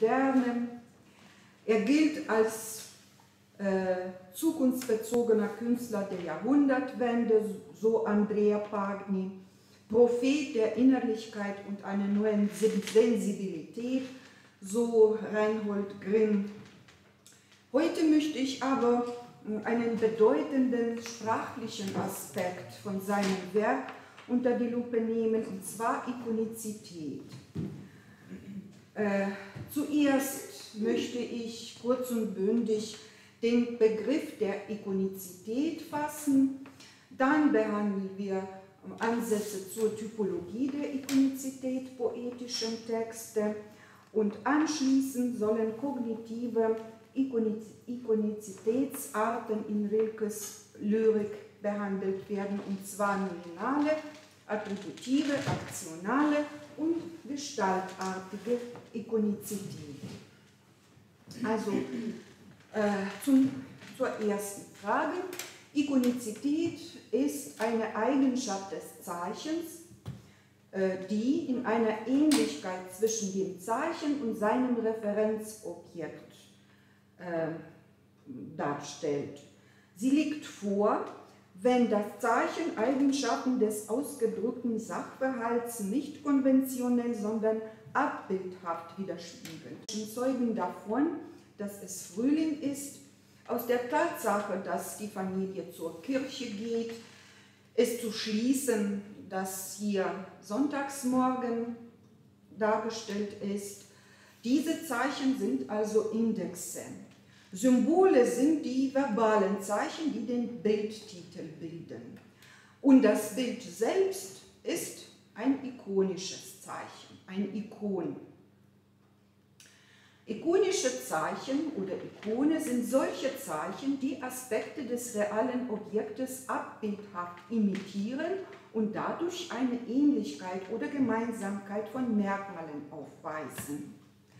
Moderne. Er gilt als zukunftsbezogener Künstler der Jahrhundertwende, so Andrea Pagni, Prophet der Innerlichkeit und einer neuen Sensibilität, so Reinhold Grimm. Heute möchte ich aber einen bedeutenden sprachlichen Aspekt von seinem Werk unter die Lupe nehmen, und zwar Ikonizität. Zuerst möchte ich kurz und bündig den Begriff der Ikonizität fassen, dann behandeln wir Ansätze zur Typologie der Ikonizität poetischen Texte und anschließend sollen kognitive Ikonizitätsarten in Rilkes Lyrik behandelt werden, und zwar nominale, attributive, aktionale und gestaltartige Ikonizität. Also zur ersten Frage. Ikonizität ist eine Eigenschaft des Zeichens, die in einer Ähnlichkeit zwischen dem Zeichen und seinem Referenzobjekt darstellt. Sie liegt vor, wenn das Zeichen Eigenschaften des ausgedrückten Sachverhalts nicht konventionell, sondern abbildhaft widerspiegelt. Wir zeugen davon, dass es Frühling ist, aus der Tatsache, dass die Familie zur Kirche geht, ist zu schließen, dass hier Sonntagsmorgen dargestellt ist. Diese Zeichen sind also Indexe. Symbole sind die verbalen Zeichen, die den Bildtitel bilden. Und das Bild selbst ist ein ikonisches Zeichen, ein Ikon. Ikonische Zeichen oder Ikone sind solche Zeichen, die Aspekte des realen Objektes abbildhaft imitieren und dadurch eine Ähnlichkeit oder Gemeinsamkeit von Merkmalen aufweisen.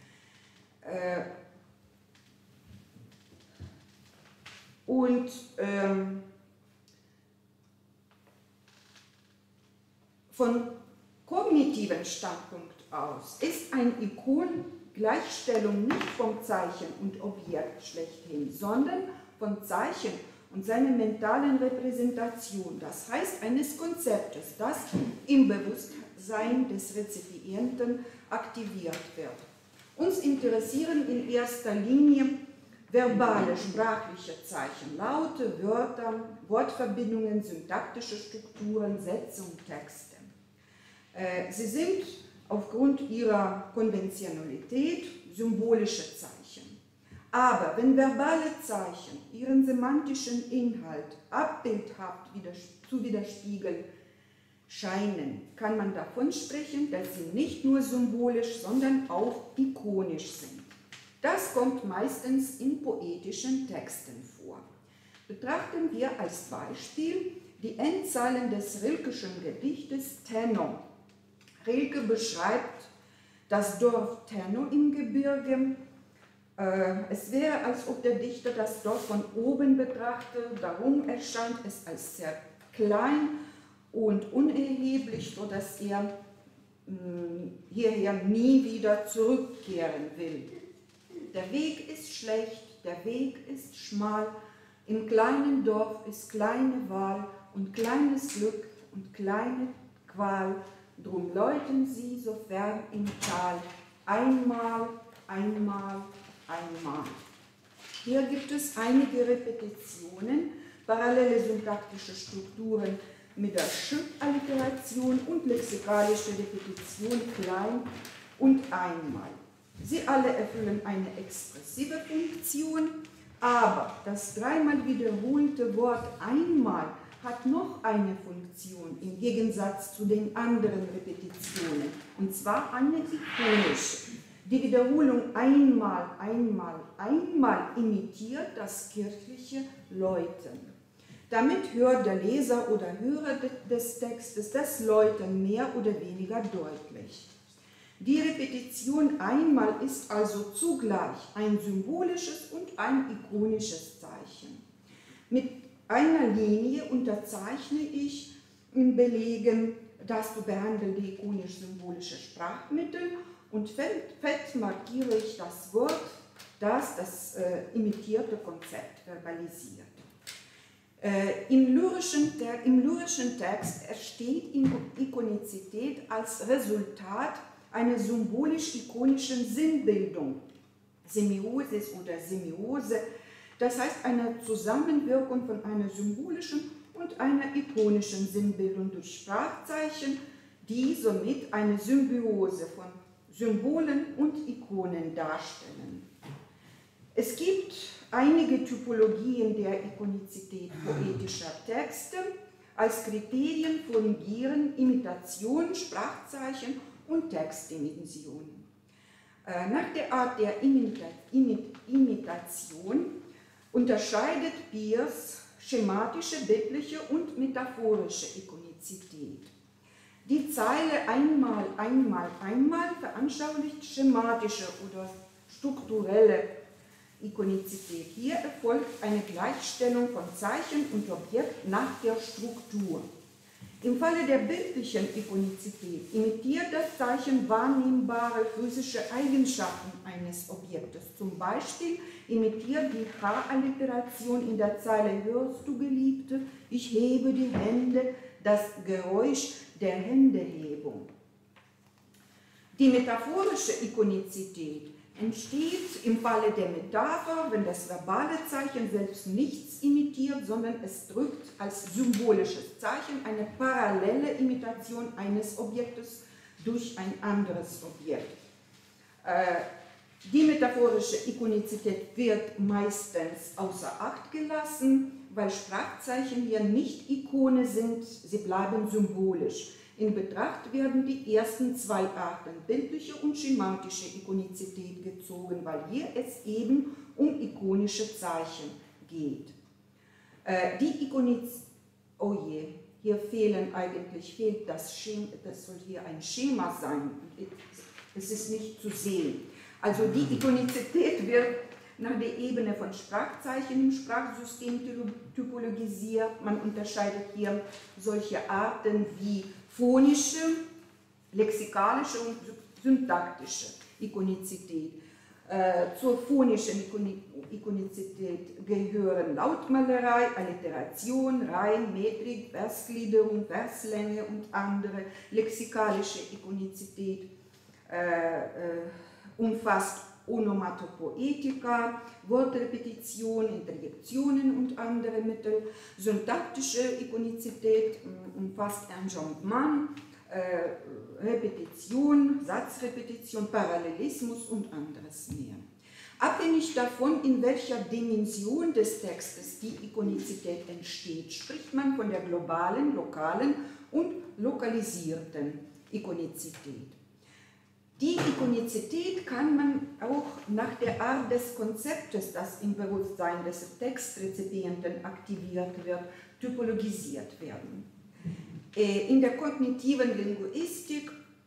Von kognitiven Standpunkt aus ist ein Ikon Gleichstellung nicht vom Zeichen und Objekt schlechthin, sondern vom Zeichen und seiner mentalen Repräsentation, das heißt eines Konzeptes, das im Bewusstsein des Rezipienten aktiviert wird. Uns interessieren in erster Linie verbale, sprachliche Zeichen, Laute, Wörter, Wortverbindungen, syntaktische Strukturen, Sätze und Texte. Sie sind aufgrund ihrer Konventionalität symbolische Zeichen. Aber wenn verbale Zeichen ihren semantischen Inhalt abbildhaft zu widerspiegeln scheinen, kann man davon sprechen, dass sie nicht nur symbolisch, sondern auch ikonisch sind. Das kommt meistens in poetischen Texten vor. Betrachten wir als Beispiel die Endzeilen des Rilkeschen Gedichtes Tenno. Rilke beschreibt das Dorf Tenno im Gebirge. Es wäre, als ob der Dichter das Dorf von oben betrachte, darum erscheint es als sehr klein und unerheblich, sodass er hierher nie wieder zurückkehren will. Der Weg ist schlecht, der Weg ist schmal, im kleinen Dorf ist kleine Wahl und kleines Glück und kleine Qual. Drum läuten sie so fern im Tal, einmal, einmal, einmal. Hier gibt es einige Repetitionen, parallele syntaktische Strukturen mit der Sch-Alliteration und lexikalische Repetition klein und einmal. Sie alle erfüllen eine expressive Funktion, aber das dreimal wiederholte Wort einmal hat noch eine Funktion im Gegensatz zu den anderen Repetitionen, und zwar eine ikonische. Die Wiederholung einmal, einmal, einmal imitiert das kirchliche Läuten. Damit hört der Leser oder Hörer des Textes das Läuten mehr oder weniger deutlich. Die Repetition einmal ist also zugleich ein symbolisches und ein ikonisches Zeichen. Mit einer Linie unterzeichne ich im Belegen das zu behandelnde ikonisch-symbolische Sprachmittel und fett markiere ich das Wort, das imitierte Konzept verbalisiert. Im lyrischen Text entsteht Ikonizität als Resultat einer symbolisch-ikonischen Sinnbildung, Semiosis oder Semiose, das heißt eine Zusammenwirkung von einer symbolischen und einer ikonischen Sinnbildung durch Sprachzeichen, die somit eine Symbiose von Symbolen und Ikonen darstellen. Es gibt einige Typologien der Ikonizität poetischer Texte. Als Kriterien fungieren Imitation, Sprachzeichen und Textdimension. Nach der Art der Imitation unterscheidet Peirce schematische, bildliche und metaphorische Ikonizität. Die Zeile einmal, einmal, einmal veranschaulicht schematische oder strukturelle Ikonizität. Hier erfolgt eine Gleichstellung von Zeichen und Objekt nach der Struktur. Im Falle der bildlichen Ikonizität imitiert das Zeichen wahrnehmbare physische Eigenschaften eines Objektes. Zum Beispiel imitiert die H-Alliteration in der Zeile „Hörst du, Geliebte, ich hebe die Hände“, das Geräusch der Händehebung. Die metaphorische Ikonizität entsteht im Falle der Metapher, wenn das verbale Zeichen selbst nichts imitiert, sondern es drückt als symbolisches Zeichen eine parallele Imitation eines Objektes durch ein anderes Objekt. Die metaphorische Ikonizität wird meistens außer Acht gelassen, weil Sprachzeichen hier nicht Ikone sind, sie bleiben symbolisch. In Betracht werden die ersten zwei Arten, bildliche und schematische Ikonizität, gezogen, weil hier es eben um ikonische Zeichen geht. Hier fehlt das Schema, das soll hier ein Schema sein, es ist nicht zu sehen. Also die Ikonizität wird nach der Ebene von Sprachzeichen im Sprachsystem typologisiert. Man unterscheidet hier solche Arten wie phonische, lexikalische und syntaktische Ikonizität. Zur phonischen Ikonizität gehören Lautmalerei, Alliteration, Reim, Metrik, Versgliederung, Verslänge und andere. Lexikalische Ikonizität umfasst Onomatopoetika, Wortrepetition, Interjektionen und andere Mittel. Syntaktische Ikonizität umfasst Enjambement, Repetition, Satzrepetition, Parallelismus und anderes mehr. Abhängig davon, in welcher Dimension des Textes die Ikonizität entsteht, spricht man von der globalen, lokalen und lokalisierten Ikonizität. Die Ikonizität kann man auch nach der Art des Konzeptes, das im Bewusstsein des Textrezipienten aktiviert wird, typologisiert werden. In der kognitiven Linguistik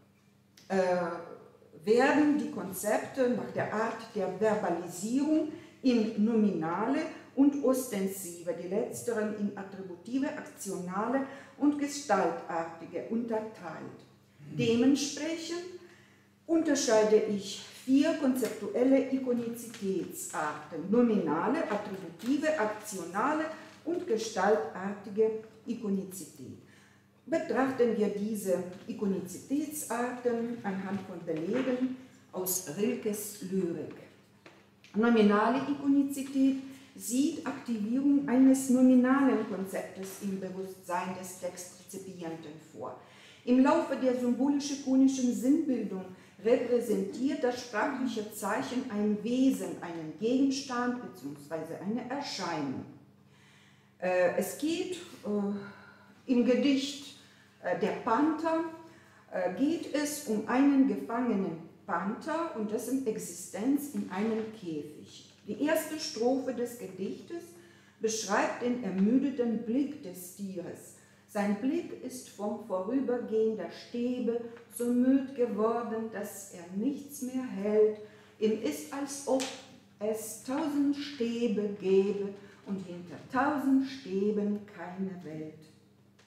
werden die Konzepte nach der Art der Verbalisierung in nominale und ostensive, die letzteren in attributive, aktionale und gestaltartige unterteilt. Dementsprechend unterscheide ich 4 konzeptuelle Ikonizitätsarten: nominale, attributive, aktionale und gestaltartige Ikonizität. Betrachten wir diese Ikonizitätsarten anhand von Belegen aus Rilkes Lyrik. Nominale Ikonizität sieht Aktivierung eines nominalen Konzeptes im Bewusstsein des Textrezipienten vor. Im Laufe der symbolisch-ikonischen Sinnbildung repräsentiert das sprachliche Zeichen ein Wesen, einen Gegenstand bzw. eine Erscheinung. Es geht im Gedicht Der Panther geht es um einen gefangenen Panther und dessen Existenz in einem Käfig. Die erste Strophe des Gedichtes beschreibt den ermüdeten Blick des Tieres. Sein Blick ist vom Vorübergehen der Stäbe so müd geworden, dass er nichts mehr hält. Ihm ist, als ob es 1000 Stäbe gäbe und hinter 1000 Stäben keine Welt.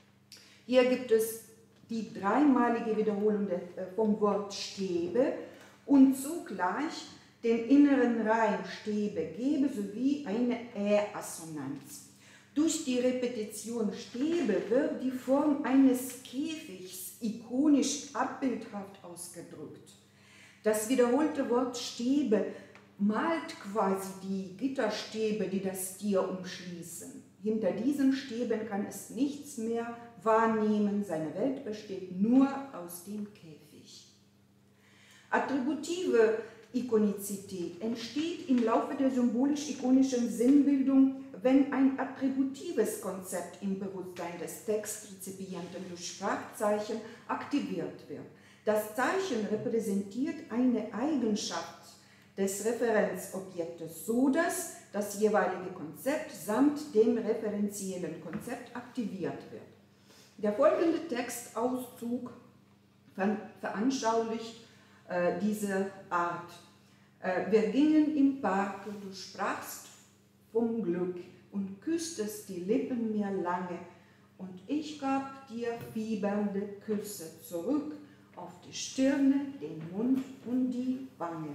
Hier gibt es die dreimalige Wiederholung vom Wort Stäbe und zugleich den inneren Reim Stäbe gebe sowie eine Ä-Assonanz. Durch die Repetition Stäbe wird die Form eines Käfigs ikonisch abbildhaft ausgedrückt. Das wiederholte Wort Stäbe malt quasi die Gitterstäbe, die das Tier umschließen. Hinter diesen Stäben kann es nichts mehr wahrnehmen, seine Welt besteht nur aus dem Käfig. Attributive Ikonizität entsteht im Laufe der symbolisch-ikonischen Sinnbildung, wenn ein attributives Konzept im Bewusstsein des Textrezipienten durch Sprachzeichen aktiviert wird. Das Zeichen repräsentiert eine Eigenschaft des Referenzobjektes, so dass das jeweilige Konzept samt dem referenziellen Konzept aktiviert wird. Der folgende Textauszug veranschaulicht diese Art. Wir gingen im Parke, du sprachst vom Glück und küsstest die Lippen mir lange, und ich gab dir fiebernde Küsse zurück auf die Stirne, den Mund und die Wange.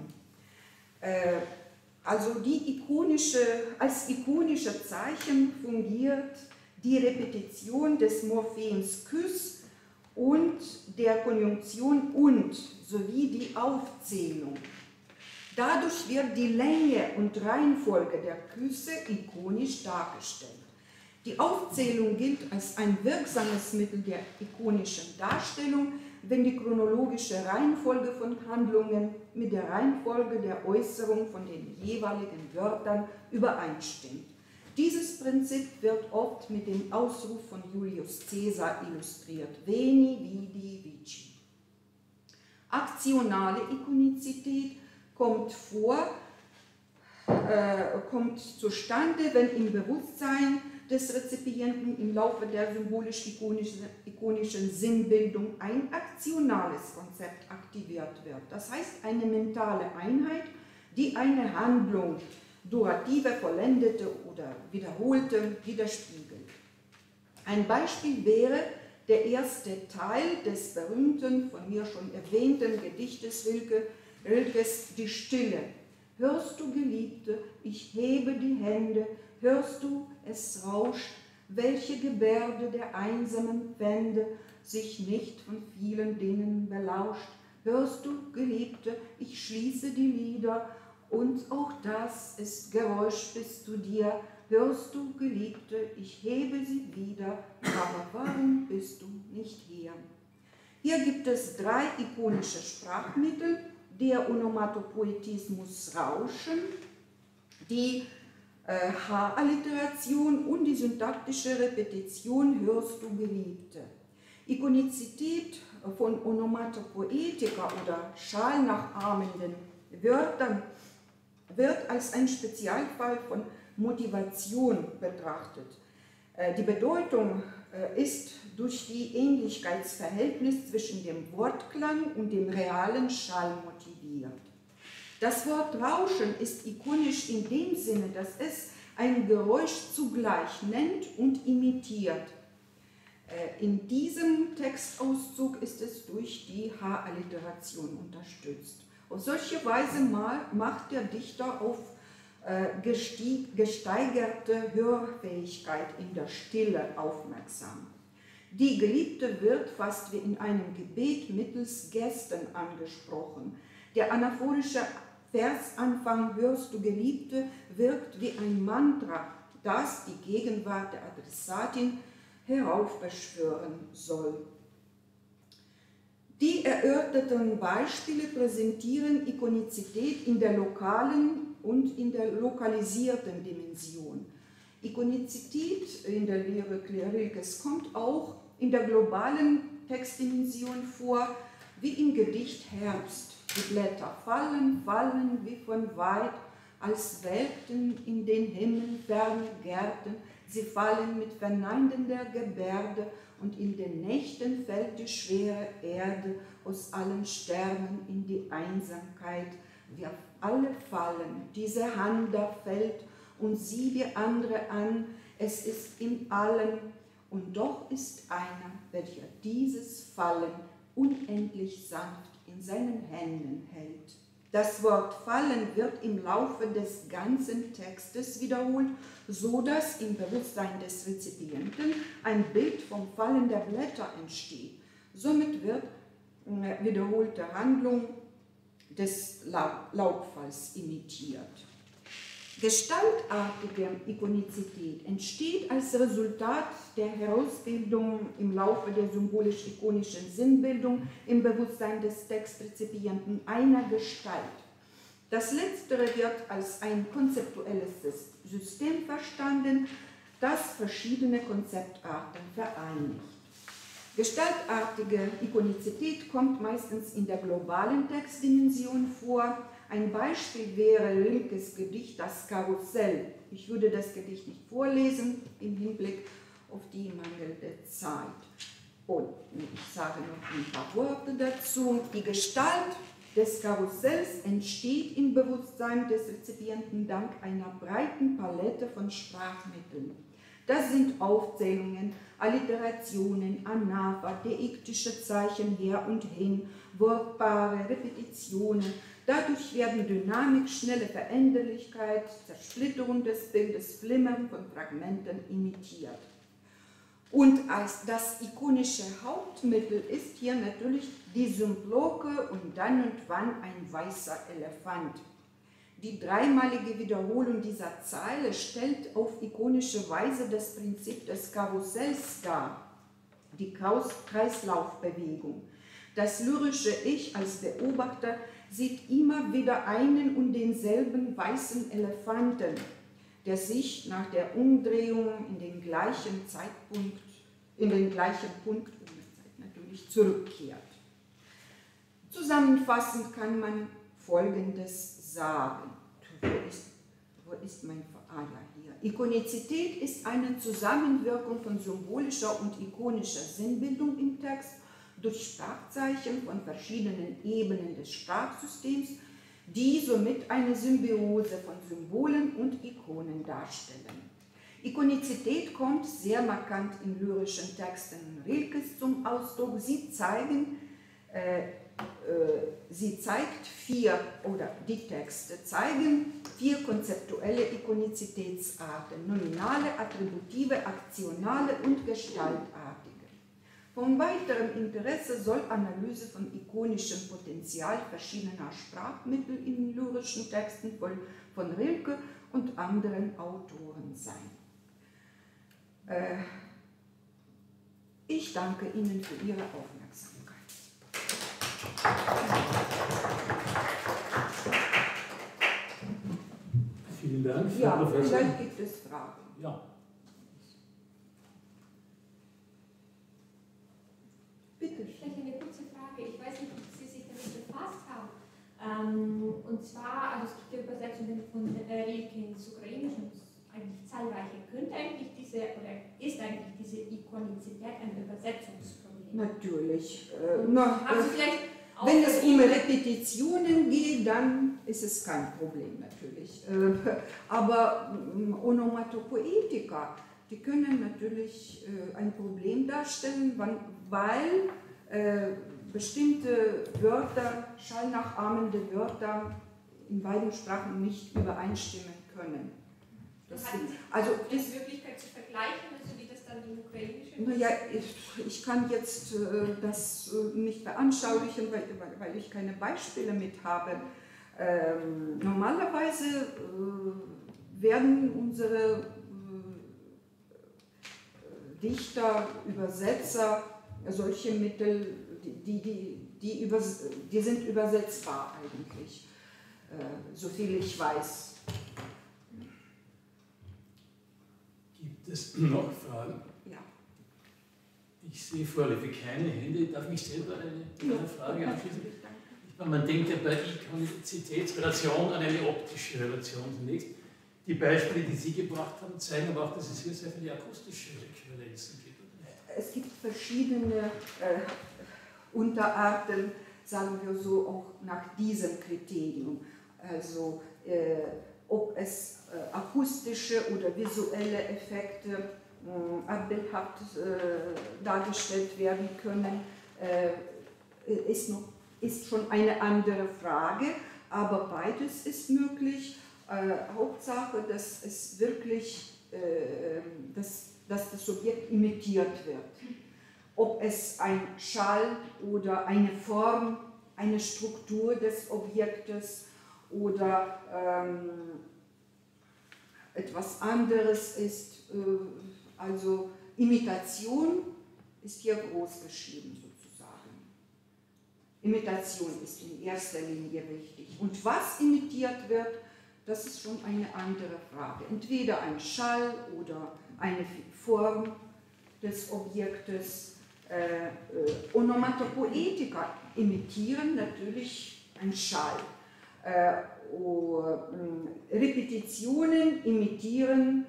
Also als ikonische Zeichen fungiert die Repetition des Morphems Küss und der Konjunktion und sowie die Aufzählung. Dadurch wird die Länge und Reihenfolge der Küsse ikonisch dargestellt. Die Aufzählung gilt als ein wirksames Mittel der ikonischen Darstellung, wenn die chronologische Reihenfolge von Handlungen mit der Reihenfolge der Äußerung von den jeweiligen Wörtern übereinstimmt. Dieses Prinzip wird oft mit dem Ausruf von Julius Caesar illustriert: Veni, vidi, vici. Aktionale Ikonizität kommt zustande, wenn im Bewusstsein des Rezipienten im Laufe der symbolisch-ikonischen Sinnbildung ein aktionales Konzept aktiviert wird. Das heißt, eine mentale Einheit, die eine Handlung, durative, vollendete oder wiederholte, widerspiegelt. Ein Beispiel wäre der erste Teil des berühmten, von mir schon erwähnten Gedichtes Rilkes Die Stille. Hörst du, Geliebte, ich hebe die Hände, hörst du, es rauscht, welche Gebärde der einsamen Wände sich nicht von vielen Dingen belauscht. Hörst du, Geliebte, ich schließe die Lider, und auch das ist Geräusch bis zu dir. Hörst du, Geliebte, ich hebe sie wieder, aber warum bist du nicht hier? Hier gibt es 3 ikonische Sprachmittel: der Onomatopoetismus Rauschen, die H-Alliteration und die syntaktische Repetition Hörst du, Geliebte. Ikonizität von Onomatopoetika oder schalnachahmenden Wörtern wird als ein Spezialfall von Motivation betrachtet. Die Bedeutung ist durch die Ähnlichkeitsverhältnis zwischen dem Wortklang und dem realen Schall motiviert. Das Wort Rauschen ist ikonisch in dem Sinne, dass es ein Geräusch zugleich nennt und imitiert. In diesem Textauszug ist es durch die H-Alliteration unterstützt. Auf solche Weise macht der Dichter auf gesteigerte Hörfähigkeit in der Stille aufmerksam. Die Geliebte wird fast wie in einem Gebet mittels Gesten angesprochen. Der anaphorische Versanfang Hörst du, Geliebte wirkt wie ein Mantra, das die Gegenwart der Adressatin heraufbeschwören soll. Die erörterten Beispiele präsentieren Ikonizität in der lokalen und in der lokalisierten Dimension. Ikonizität in der Lyrik Rilkes kommt auch in der globalen Textdimension vor, wie im Gedicht Herbst. Die Blätter fallen, fallen wie von weit, als welkten in den Himmel ferne Gärten. Sie fallen mit verneidender Gebärde, und in den Nächten fällt die schwere Erde aus allen Sternen in die Einsamkeit. Wir alle fallen, diese Hand da fällt und sieh die andere an. Es ist in allen, und doch ist einer, welcher dieses Fallen unendlich sanft in seinen Händen hält. Das Wort Fallen wird im Laufe des ganzen Textes wiederholt, so dass im Bewusstsein des Rezipienten ein Bild vom Fallen der Blätter entsteht. Somit wird wiederholte Handlung des Laubfalls imitiert. Gestaltartige Ikonizität entsteht als Resultat der Herausbildung im Laufe der symbolisch-ikonischen Sinnbildung im Bewusstsein des Textrezipienten einer Gestalt. Das Letztere wird als ein konzeptuelles System verstanden, das verschiedene Konzeptarten vereinigt. Gestaltartige Ikonizität kommt meistens in der globalen Textdimension vor. Ein Beispiel wäre Rilkes Gedicht Das Karussell. Ich würde das Gedicht nicht vorlesen, im Hinblick auf die mangelnde Zeit. Und ich sage noch ein paar Worte dazu. Die Gestalt des Karussells entsteht im Bewusstsein des Rezipienten dank einer breiten Palette von Sprachmitteln. Das sind Aufzählungen, Alliterationen, Anapher, deiktische Zeichen her und hin, Wortpaare, Repetitionen. Dadurch werden Dynamik, schnelle Veränderlichkeit, Zersplitterung des Bildes, Flimmern von Fragmenten imitiert. Und als das ikonische Hauptmittel ist hier natürlich die Symbloke und dann und wann ein weißer Elefant. Die dreimalige Wiederholung dieser Zeile stellt auf ikonische Weise das Prinzip des Karussells dar, die Kreislaufbewegung. Das lyrische Ich als Beobachter sieht immer wieder einen und denselben weißen Elefanten, der sich nach der Umdrehung in den gleichen Punkt natürlich zurückkehrt. Zusammenfassend kann man Folgendes sagen. Wo ist mein hier? Ikonizität ist eine Zusammenwirkung von symbolischer und ikonischer Sinnbildung im Text durch Sprachzeichen von verschiedenen Ebenen des Sprachsystems, die somit eine Symbiose von Symbolen und Ikonen darstellen. Ikonizität kommt sehr markant in lyrischen Texten Rilkes zum Ausdruck. Die Texte zeigen vier konzeptuelle Ikonizitätsarten: nominale, attributive, aktionale und gestaltartige. Von weiterem Interesse soll Analyse von ikonischem Potenzial verschiedener Sprachmittel in lyrischen Texten von Rilke und anderen Autoren sein. Ich danke Ihnen für Ihre Aufmerksamkeit. Vielen Dank, Frau Ja, Professor. vielleicht gibt es Fragen. Ja. Bitte. Vielleicht eine kurze Frage. Ich weiß nicht, ob Sie sich damit befasst haben. Und zwar, also es gibt ja Übersetzungen von Rilke ins Ukrainische, eigentlich zahlreiche. Ist eigentlich diese Ikonizität ein Übersetzungsproblem? Natürlich. Wenn es um Repetitionen geht, dann ist es kein Problem natürlich. Aber Onomatopoetika, die können natürlich ein Problem darstellen, weil bestimmte Wörter, schallnachahmende Wörter in beiden Sprachen nicht übereinstimmen können. Also die Möglichkeit zu vergleichen, also wie das dann im Ukrainischen ist? Naja, ich kann jetzt das nicht veranschaulichen, weil ich keine Beispiele mit habe. Normalerweise werden unsere Dichter, Übersetzer solche Mittel, die sind übersetzbar eigentlich, soviel ich weiß. Gibt es noch Fragen? Ja. Ich sehe vorläufig keine Hände. Darf ich selber eine Frage anschließen? Danke. Man denkt ja bei Ikonizitätsrelation an eine optische Relation zunächst. Die Beispiele, die Sie gebracht haben, zeigen aber auch, dass es hier sehr viele akustische Äquivalenzen gibt. Es gibt verschiedene Unterarten, sagen wir so, auch nach diesem Kriterium. Also ob es akustische oder visuelle Effekte abbildhaft dargestellt werden können, ist schon eine andere Frage. aber beides ist möglich. Hauptsache, dass es wirklich, dass das Objekt imitiert wird. Ob es ein Schall oder eine Form, eine Struktur des Objektes oder etwas anderes ist, also Imitation ist hier groß geschrieben sozusagen. Imitation ist in erster Linie wichtig. Und was imitiert wird, das ist schon eine andere Frage. Entweder ein Schall oder eine Form des Objektes. Onomatopoetika imitieren natürlich einen Schall. Repetitionen imitieren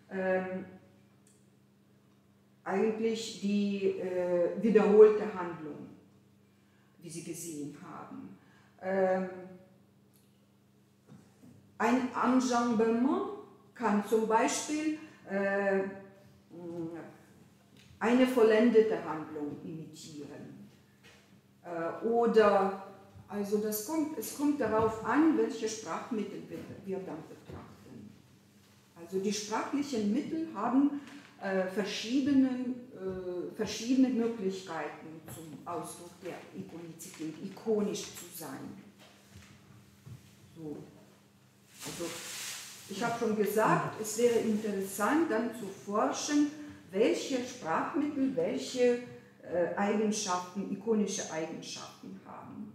eigentlich die wiederholte Handlung, wie Sie gesehen haben. Ein Enjambement kann zum Beispiel eine vollendete Handlung imitieren. Oder, also es kommt darauf an, welche Sprachmittel wir dann betrachten. Also die sprachlichen Mittel haben verschiedene Möglichkeiten zum Ausdruck der Ikonizität, ikonisch zu sein. So. Also, ich habe schon gesagt, es wäre interessant, dann zu forschen, welche Sprachmittel welche Eigenschaften, ikonische Eigenschaften haben.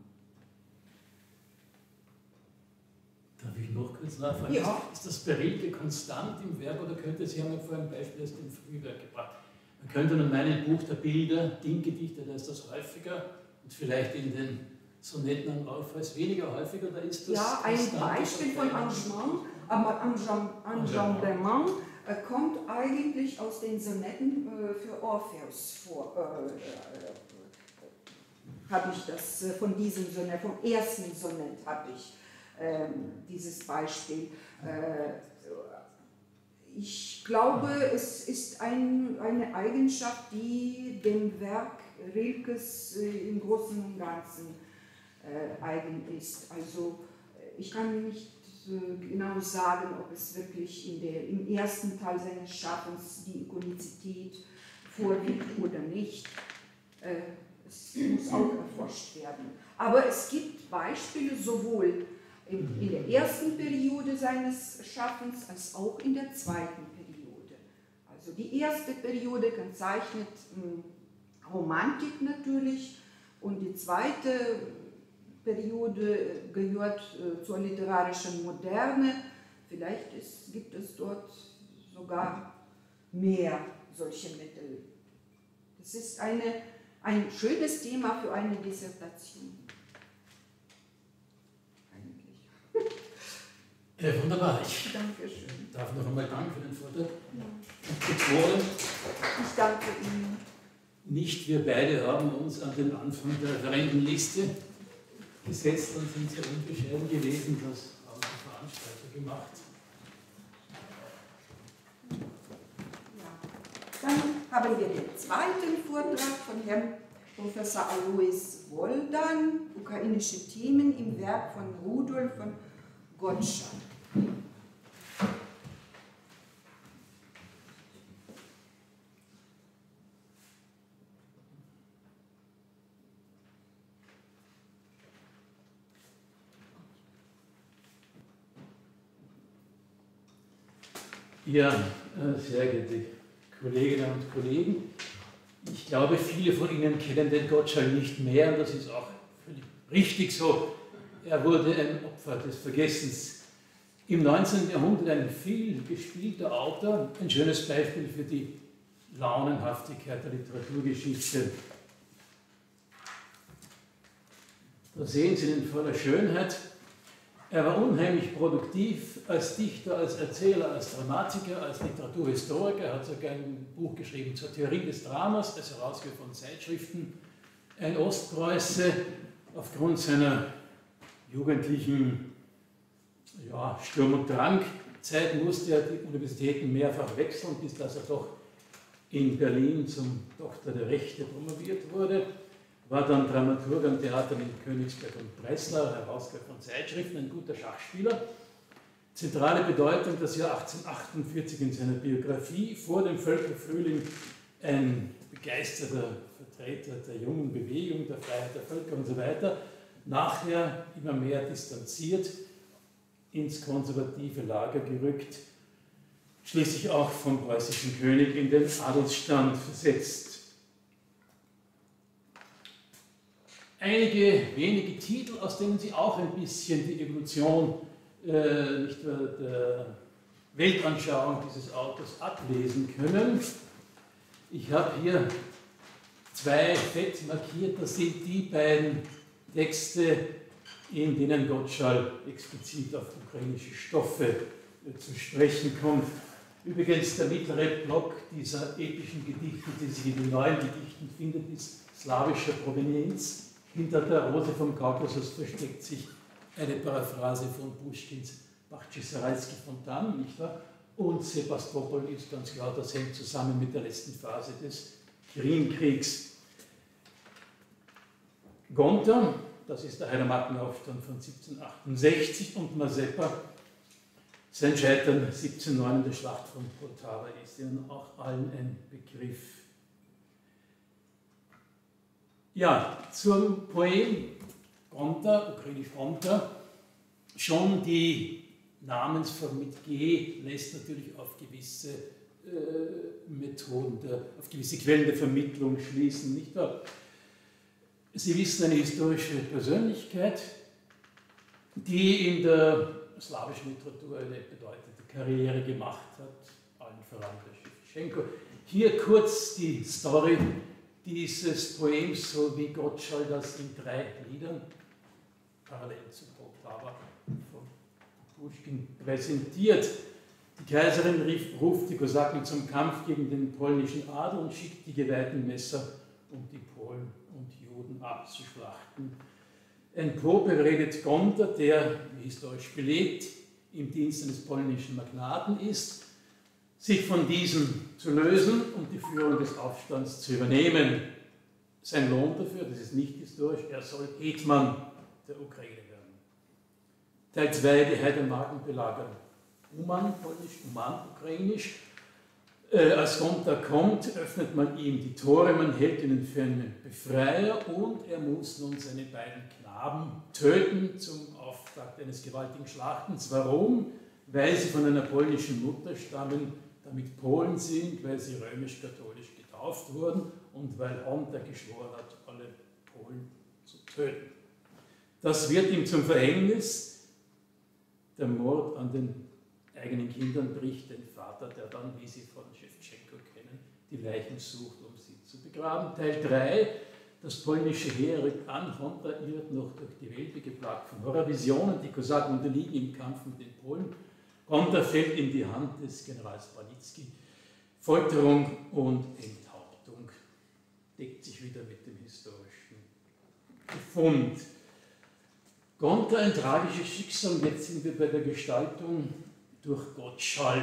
Darf ich noch kurz nachfragen? Ja. Ist das Berühmte konstant im Werk oder könnte Sie haben ja vorhin ein Beispiel aus dem Frühwerk gebracht? Man könnte in meinem Buch der Bilder, Dinggedichte, da ist das häufiger und vielleicht in den Sonetten an Orpheus weniger häufiger, da ist das. Ja, ein Beispiel von Enjambement kommt eigentlich aus den Sonetten für Orpheus vor. Habe ich das von diesem Sonett, vom ersten Sonett habe ich dieses Beispiel. Ich glaube, es ist eine Eigenschaft, die dem Werk Rilkes im Großen und Ganzen eigen ist. Also ich kann nicht genau sagen, ob es wirklich im ersten Teil seines Schaffens die Ikonizität vorliegt oder nicht. Es muss auch erforscht werden. Aber es gibt Beispiele sowohl in der ersten Periode seines Schaffens als auch in der zweiten Periode. Also die erste Periode kennzeichnet Romantik natürlich und die zweite Periode gehört zur literarischen Moderne. Vielleicht gibt es dort sogar mehr solche Mittel. Das ist ein schönes Thema für eine Dissertation. Ja, wunderbar. Dankeschön. Darf noch einmal danken für den Vortrag. Ja. Ich danke Ihnen. Nicht wir beide haben uns an den Anfang der Referentenliste gesetzt und sind sehr unbescheiden gewesen, das haben die Veranstalter gemacht. Ja. Dann haben wir den zweiten Vortrag von Herrn Professor Alois Woldan, ukrainische Themen im Werk von Rudolf von Gottschalk. Ja, sehr geehrte Kolleginnen und Kollegen, ich glaube, viele von Ihnen kennen den Gottschalk nicht mehr und das ist auch völlig richtig so. Er wurde ein Opfer des Vergessens. Im 19. Jahrhundert ein viel gespielter Autor, ein schönes Beispiel für die Launenhaftigkeit der Literaturgeschichte. Da sehen Sie ihn in voller Schönheit. Er war unheimlich produktiv als Dichter, als Erzähler, als Dramatiker, als Literaturhistoriker. Er hat sogar ein Buch geschrieben zur Theorie des Dramas, das Herausgeber von Zeitschriften. Ein Ostpreuße, aufgrund seiner jugendlichen Sturm- und Drangzeit musste er die Universitäten mehrfach wechseln, bis dass er doch in Berlin zum Doktor der Rechte promoviert wurde. war dann Dramaturg am Theater in Königsberg und Breslau, Herausgeber von Zeitschriften, ein guter Schachspieler. Zentrale Bedeutung das Jahr 1848 in seiner Biografie, vor dem Völkerfrühling ein begeisterter Vertreter der jungen Bewegung, der Freiheit der Völker und so weiter, nachher immer mehr distanziert, ins konservative Lager gerückt, schließlich auch vom preußischen König in den Adelsstand versetzt. Einige wenige Titel, aus denen Sie auch ein bisschen die Evolution nicht nur der Weltanschauung dieses Autors ablesen können. Ich habe hier zwei fett markiert, das sind die beiden Texte, in denen Gottschall explizit auf ukrainische Stoffe zu sprechen kommt. Übrigens, der mittlere Block dieser epischen Gedichte, die sich in den neuen Gedichten findet, ist slawischer Provenienz. Hinter der Rose vom Kaukasus versteckt sich eine Paraphrase von Puschkins Bachchisarayski Fontan, nicht wahr? Und Sebastopol ist ganz klar, das hängt zusammen mit der letzten Phase des Krimkriegs. Gonta, das ist der Heidermarkenaufstand von 1768, und Mazepa, sein Scheitern 1709 in der Schlacht von Poltava ist Ihnen auch allen ein Begriff. Ja, zum Poem Gonta, ukrainisch Gonta, schon die Namensform mit G lässt natürlich auf gewisse Methoden, auf gewisse Quellen der Vermittlung schließen, nicht wahr? Sie wissen, eine historische Persönlichkeit, die in der slawischen Literatur eine bedeutende Karriere gemacht hat, allen voran der Schewtschenko. Hier kurz die Story dieses Poems, so wie Gottschall das in 3 Liedern parallel zu Poltava von Puschkin präsentiert. Die Kaiserin ruft die Kosaken zum Kampf gegen den polnischen Adel und schickt die geweihten Messer, um die Polen und Juden abzuschlachten. Ein Pope redet Gonta, der, wie historisch belegt, im Dienst eines polnischen Magnaten ist, sich von diesem zu lösen und die Führung des Aufstands zu übernehmen. Sein Lohn dafür, das ist nicht historisch, er soll Hetman der Ukraine werden. Teil 2, die Heidermarken belagern Uman, polnisch, Uman, ukrainisch. Als Gonta kommt, öffnet man ihm die Tore, man hält ihn für einen Befreier und er muss nun seine beiden Knaben töten zum Auftakt eines gewaltigen Schlachtens. Warum? Weil sie von einer polnischen Mutter stammen, damit Polen sind, weil sie römisch-katholisch getauft wurden und weil Gonta geschworen hat, alle Polen zu töten. Das wird ihm zum Verhängnis. Der Mord an den eigenen Kindern bricht den Vater, der dann, wie Sie von Schewtschenko kennen, die Leichen sucht, um sie zu begraben. Teil 3, das polnische Heer rückt an, Gonta irrt noch durch die Welt, wie geplagt von Horrorvisionen, die Kosaken unterliegen im Kampf mit den Polen. Gonta fällt in die Hand des Generals Branitzky. Folterung und Enthauptung deckt sich wieder mit dem historischen Befund. Gonta, ein tragisches Schicksal, und jetzt sind wir bei der Gestaltung durch Gottschall.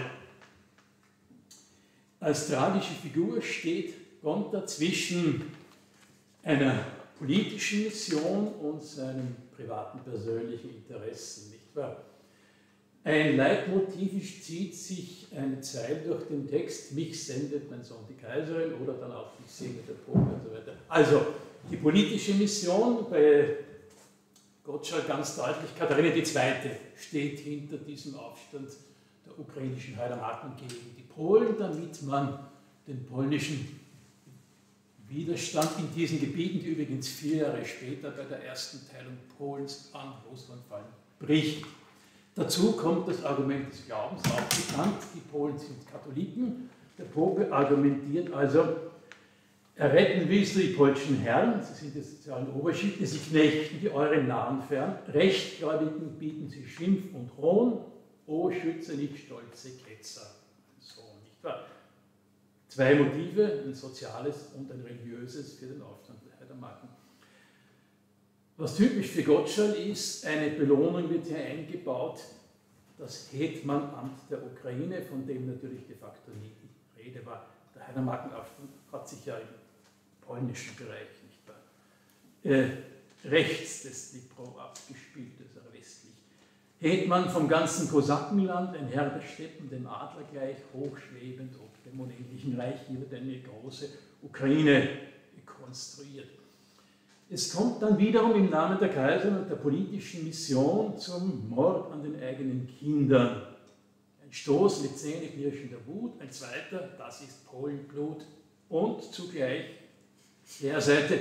Als tragische Figur steht Gonta zwischen einer politischen Mission und seinen privaten persönlichen Interessen, nicht wahr? Ein Leitmotiv zieht sich eine Zeile durch den Text, mich sendet mein Sohn die Kaiserin, oder dann auch mich sendet der Pope und so weiter. Also die politische Mission bei Gottschall ganz deutlich, Katharina II. Steht hinter diesem Aufstand der ukrainischen Heidermarken gegen die Polen, damit man den polnischen Widerstand in diesen Gebieten, die übrigens 4 Jahre später bei der ersten Teilung Polens an Russland fallen, bricht. Dazu kommt das Argument des Glaubens, auch bekannt, die Polen sind Katholiken. Der Pope argumentiert also, erretten willst du die polnischen Herren, sie sind die sozialen Oberschichte, sie knechten die euren nahen fern, Rechtgläubigen bieten sie Schimpf und Hohn, o schütze nicht stolze Ketzer. So, nicht wahr? 2 Motive, ein soziales und ein religiöses für den Aufstand der Heidermarken. Was typisch für Gottschall ist, eine Belohnung wird hier eingebaut, das Hetmanamt der Ukraine, von dem natürlich de facto nie die Rede war. Der Heidermarkenaufstand hat sich ja im polnischen Bereich nicht rechts des Dnipro abgespielt, also westlich. Hetman vom ganzen Kosakenland, ein Herr der Steppen, dem Adler gleich, hochschwebend ob dem unendlichen Reich, hier wird eine große Ukraine konstruiert. Es kommt dann wiederum im Namen der Kaiserin und der politischen Mission zum Mord an den eigenen Kindern. Ein Stoß mit zähneknirschender Wut, ein zweiter, das ist Polenblut, und zugleich Kehrseite,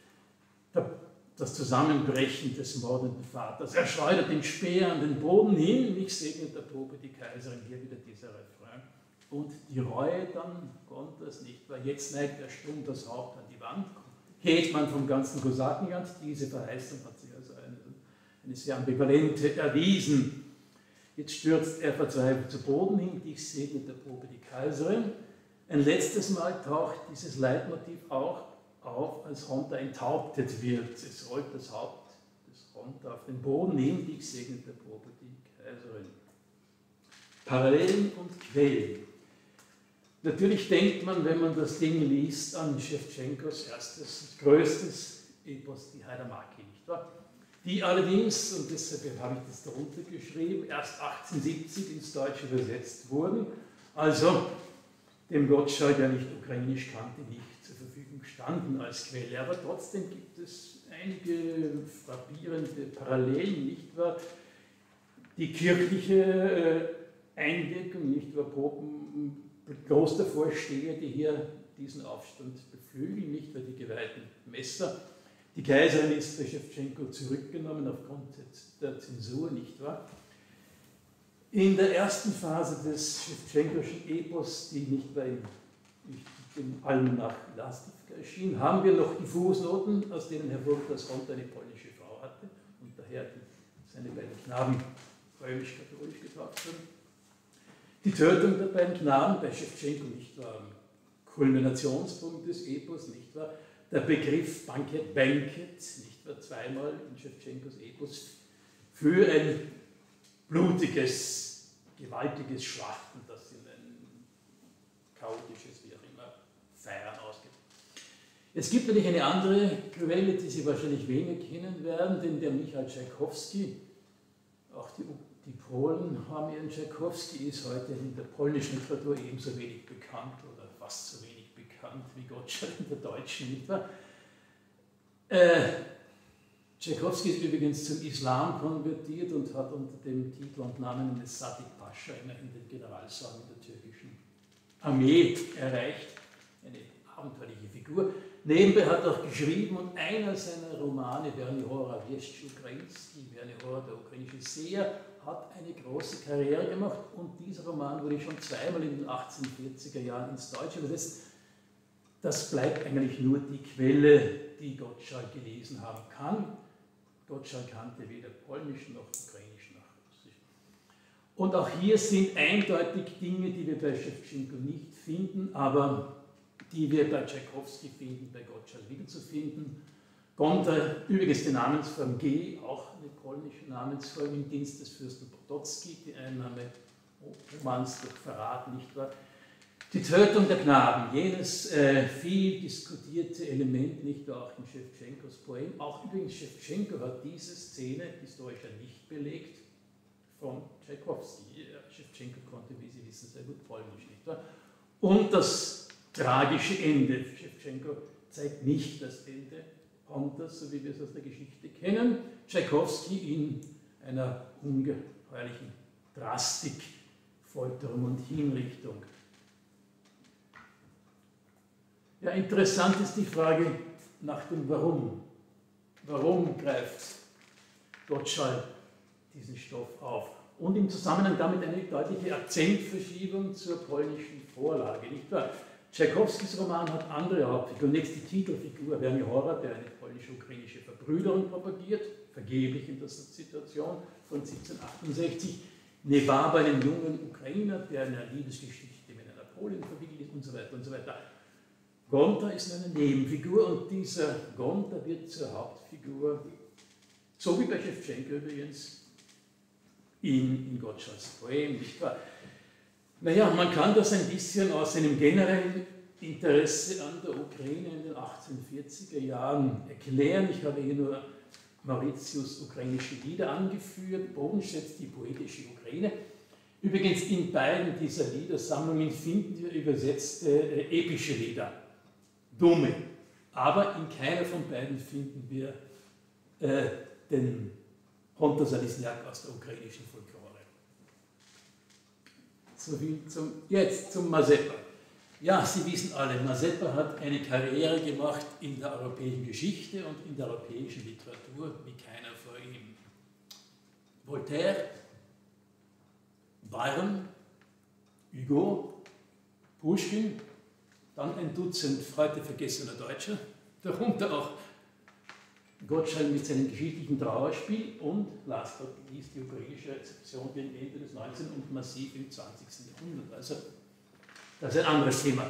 das Zusammenbrechen des mordenden Vaters. Er schleudert den Speer an den Boden hin, mich segnet der Probe die Kaiserin, hier wieder dieser Refrain. Und die Reue dann Gontas nicht, weil jetzt neigt er stumm das Haupt an die Wand. Hetman vom ganzen Kosakenland, diese Verheißung hat sich also eine sehr ambivalente erwiesen. Jetzt stürzt er verzweifelt zu Boden hin, dich segnet der Probe die Kaiserin. Ein letztes Mal taucht dieses Leitmotiv auch auf, als Honta enthauptet wird. Es rollt das Haupt des Honta auf den Boden hin, dich segnet der Probe die Kaiserin. Parallelen und Quellen. Natürlich denkt man, wenn man das Ding liest, an Schewtschenkos erstes und größtes Epos, die Haidamaki, nicht wahr? Die allerdings, und deshalb habe ich das darunter geschrieben, erst 1870 ins Deutsche übersetzt wurden, also dem Gottschalk, der nicht ukrainisch kannte, nicht zur Verfügung standen als Quelle. Aber trotzdem gibt es einige frappierende Parallelen, nicht wahr? Die kirchliche Einwirkung, nicht wahr? Klostervorsteher, die hier diesen Aufstand beflügeln, nicht wahr? Die geweihten Messer. Die Kaiserin ist bei Schewtschenko zurückgenommen aufgrund der Zensur, nicht wahr? In der ersten Phase des Schewtschenkoschen Epos, die nicht bei dem Almanach Lastivka erschien, haben wir noch die Fußnoten, aus denen hervorgeht, dass Honta eine polnische Frau hatte und daher seine beiden Knaben römisch-katholisch getauft wurden. Die Tötung der beiden Knaben bei Schewtschenko nicht war am Kulminationspunkt des Epos, nicht wahr? Der Begriff Banket, nicht wahr? Zweimal in Schewtschenkos Epos für ein blutiges, gewaltiges Schlachten, das in ein chaotisches, wie auch immer, Feiern ausgeht. Es gibt natürlich eine andere Quelle, die Sie wahrscheinlich weniger kennen werden, denn der Michail Tschaikowski, auch die Polen haben ihren Tschaikowski, ist heute in der polnischen Literatur ebenso wenig bekannt oder fast so wenig bekannt wie Gottschalk in der deutschen, nicht wahr? Tschaikowski ist übrigens zum Islam konvertiert und hat unter dem Titel und Namen eines Sadik Pascha immerhin den Generalsrang in der türkischen Armee erreicht. Eine abenteuerliche Figur. Nebenbei hat er auch geschrieben und einer seiner Romane, Vernihora Wieść Ukrainski, Vernihora der ukrainische Seher, hat eine große Karriere gemacht und dieser Roman wurde schon zweimal in den 1840er Jahren ins Deutsche übersetzt. Das bleibt eigentlich nur die Quelle, die Gottschalk gelesen haben kann. Gottschalk kannte weder Polnisch noch Ukrainisch noch Russisch. Und auch hier sind eindeutig Dinge, die wir bei Schewtschenko nicht finden, aber die wir bei Tschaikowski finden, bei Gottschalk wiederzufinden. Gonta, übrigens die Namensform G, auch eine polnische Namensform im Dienst des Fürsten Potocki, die Einnahme Romans durch Verrat, nicht wahr? Die Tötung der Knaben, jenes viel diskutierte Element, nicht wahr, auch in Schewtschenkos Poem. Auch übrigens Schewtschenko hat diese Szene historisch nicht belegt von Tschaikowski. Schewtschenko konnte, wie Sie wissen, sehr gut Polnisch, nicht wahr? Und das tragische Ende. Schewtschenko zeigt nicht das Ende Hontas, so wie wir es aus der Geschichte kennen. Tschaikowski in einer ungeheuerlichen Drastik, Folterung und Hinrichtung. Ja, interessant ist die Frage nach dem Warum. Warum greift Gottschalk diesen Stoff auf? Und im Zusammenhang damit eine deutliche Akzentverschiebung zur polnischen Vorlage, nicht wahr? Tschaikowskis Roman hat andere Hauptfiguren. Nächst die Titelfigur Vernihora, der eine polnisch-ukrainische Verbrüderung propagiert, vergeblich in der Situation von 1768. Nebaba, einen jungen Ukrainer, der in einer Liebesgeschichte mit einer Polin verwickelt ist und so weiter und so weiter. Gonta ist eine Nebenfigur und dieser Gonta wird zur Hauptfigur, so wie bei Schewtschenko übrigens, in Gottschalks Poem, nicht wahr? Naja, man kann das ein bisschen aus einem generellen Interesse an der Ukraine in den 1840er Jahren erklären. Ich habe hier nur Mauritius' ukrainische Lieder angeführt, Bodenschätz, die poetische Ukraine. Übrigens in beiden dieser Liedersammlungen finden wir übersetzte epische Lieder, dumme. Aber in keiner von beiden finden wir den Honto Salizniak aus der ukrainischen Folklore. Soviel zum Mazeppa. Ja, Sie wissen alle, Mazeppa hat eine Karriere gemacht in der europäischen Geschichte und in der europäischen Literatur wie keiner vor ihm. Voltaire, Byron, Hugo, Puschkin, dann ein Dutzend heute vergessener Deutscher, darunter auch Gottschall mit seinem geschichtlichen Trauerspiel und last but not least die ukrainische Rezeption gegen Ende des 19. und massiv im 20. Jahrhundert. Also das ist ein anderes Thema.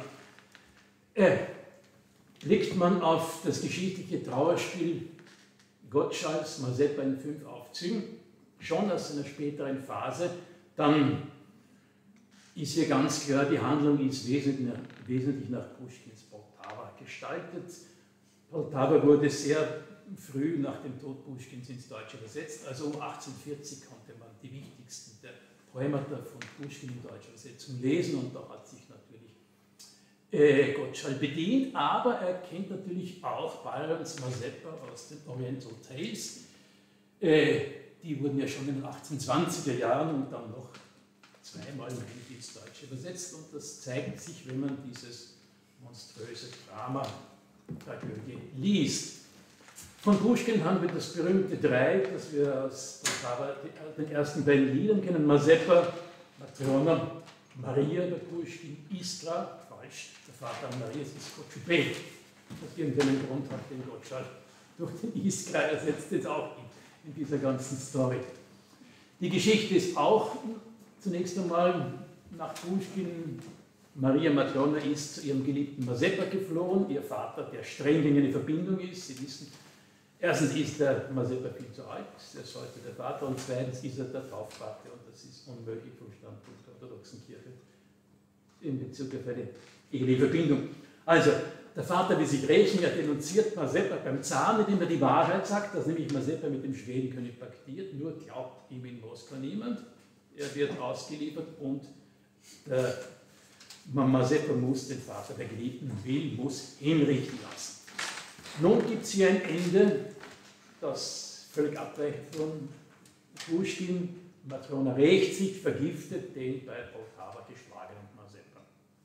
Blickt man auf das geschichtliche Trauerspiel Gottschalls, Mazeppa in 5 Aufzügen, schon aus einer späteren Phase, dann ist hier ganz klar, die Handlung ist wesentlich nach Puschkins Poltawa gestaltet. Poltawa wurde sehr früh nach dem Tod Puschkins ins Deutsche übersetzt, also um 1840 konnte man die wichtigsten der Poemata von Puschkin in deutscher Übersetzung lesen und da hat sich natürlich Gottschall bedient, aber er kennt natürlich auch Byrons Mazeppa aus den Oriental Tales. Die wurden ja schon in den 1820er Jahren und dann noch zweimal ins Deutsche übersetzt und das zeigt sich, wenn man dieses monströse Drama Tragödie liest. Von Puschkin haben wir das berühmte Dreieck, das wir aus den ersten beiden Liedern kennen: Mazeppa, Matrona, Maria, der Puschkin, Istra, falsch, der Vater Marias ist Kochubey. Aus irgendeinem Grund hat den Gottschall durch den Iskra ersetzt, jetzt auch in dieser ganzen Story. Die Geschichte ist auch zunächst einmal nach Puschkin. Maria Matrona ist zu ihrem geliebten Mazeppa geflohen, ihr Vater, der streng gegen eine Verbindung ist. Sie wissen, erstens ist der Mazeppa viel zu alt, er ist heute der Vater, und zweitens ist er der Taufpate und das ist unmöglich vom Standpunkt der orthodoxen Kirche in Bezug auf eine eheliche Verbindung. Also, der Vater will sich rächen, er denunziert Mazeppa beim Zar, indem er die Wahrheit sagt, dass nämlich Mazeppa mit dem Schwedenkönig paktiert, nur glaubt ihm in Moskau niemand. Er wird ausgeliefert und der Mazeppa muss den Vater, der Geliebten muss hinrichten lassen. Nun gibt es hier ein Ende, das völlig abweicht von Puschkin. Matrona rächt sich, vergiftet den bei Poltawa geschlagenen Mazeppa.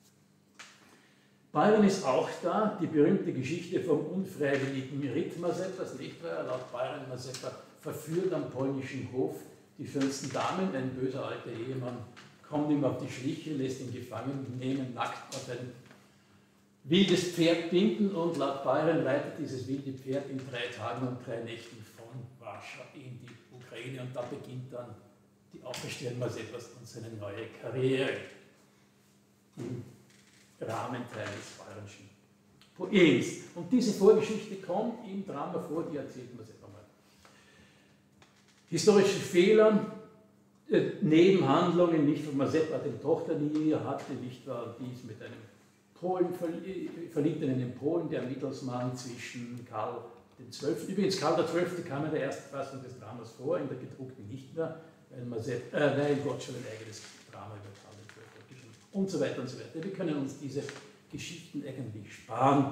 Byron ist auch da, die berühmte Geschichte vom unfreiwilligen Ritt Mazeppas, nicht wahr? Laut Byron, Mazeppa verführt am polnischen Hof die schönsten Damen, ein böser alter Ehemann kommt ihm auf die Schliche, lässt ihn gefangen nehmen, nackt auf ein wildes Pferd binden und laut Byron reitet dieses wilde Pferd in 3 Tagen und 3 Nächten von Warschau in die Ukraine und da beginnt dann die Auferstehung Mazeppas und seine neue Karriere im Rahmen eines bayerischen Poems. Und diese Vorgeschichte kommt im Drama vor, die erzählt Mazeppa mal. Historische Fehler, Nebenhandlungen, nicht von Mazeppa, den Tochter nie hatte, nicht war dies mit einem Polen verliebt in einen Polen, der Mittelsmann zwischen Karl XII. Übrigens, Karl XII. Kam in der ersten Fassung des Dramas vor, in der gedruckten nicht mehr, weil Gottschall ein eigenes Drama über Karl XII. Hat geschrieben und so weiter und so weiter. Wir können uns diese Geschichten eigentlich sparen.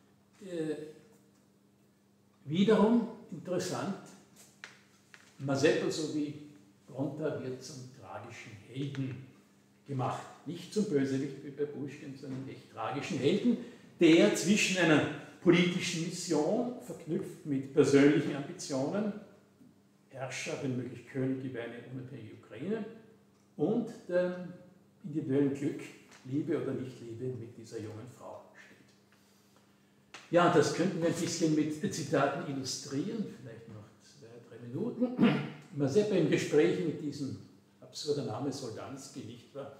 Wiederum interessant, Mazeppa sowie Bronta wird zum tragischen Helden gemacht. Nicht zum Bösewicht wie bei Puschkin, sondern echt tragischen Helden, der zwischen einer politischen Mission, verknüpft mit persönlichen Ambitionen, Herrscher, wenn möglich König über eine unabhängige Ukraine, und dem individuellen Glück, Liebe oder Nichtliebe mit dieser jungen Frau steht. Ja, das könnten wir ein bisschen mit Zitaten illustrieren, vielleicht noch 2-3 Minuten. Mazeppa im Gespräch mit diesem absurder Name Soldanski, nicht wahr?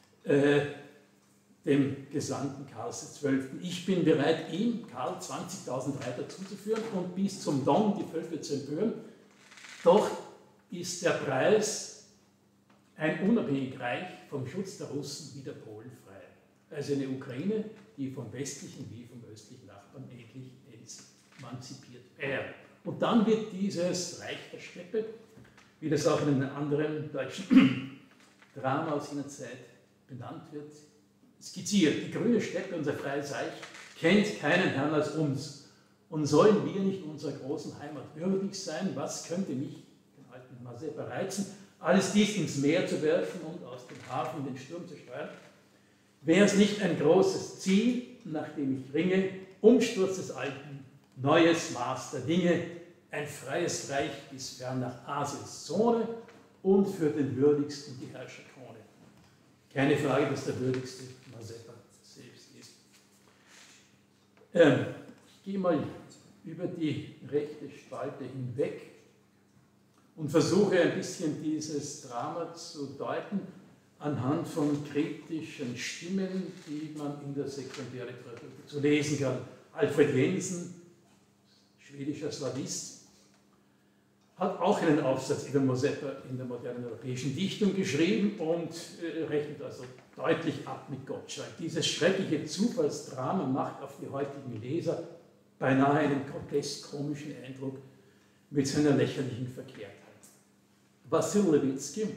Dem Gesandten Karls XII. Ich bin bereit, ihm, Karl, 20.000 Reiter zuzuführen und bis zum Don die Völker zu empören. Doch ist der Preis ein unabhängiges Reich vom Schutz der Russen wieder Polen frei. Also eine Ukraine, die vom westlichen wie vom östlichen Nachbarn ähnlich emanzipiert wäre. Und dann wird dieses Reich der Steppe, wie das auch in einem anderen deutschen Drama aus jener Zeit benannt wird, skizziert. Die grüne Steppe, unser freies Reich, kennt keinen Herrn als uns. Und sollen wir nicht unserer großen Heimat würdig sein? Was könnte mich, den alten Mazeppa, reizen, alles dies ins Meer zu werfen und aus dem Hafen den Sturm zu steuern? Wäre es nicht ein großes Ziel, nach dem ich ringe, Umsturz des Alten, neues Maß der Dinge, ein freies Reich bis fern nach Asiens Zone und für den Würdigsten die Herrscherkrone? Keine Frage, dass der Würdigste Mazeppa selbst ist. Ich gehe mal über die rechte Spalte hinweg und versuche ein bisschen dieses Drama zu deuten anhand von kritischen Stimmen, die man in der Sekundärliteratur zu lesen kann. Alfred Jensen, schwedischer Slawist, hat auch einen Aufsatz über Mazeppa in der modernen europäischen Dichtung geschrieben und rechnet also deutlich ab mit Gottschalk. Dieses schreckliche Zufallsdrama macht auf die heutigen Leser beinahe einen grotesk-komischen Eindruck mit seiner lächerlichen Verkehrtheit. Wassil Lewitsky,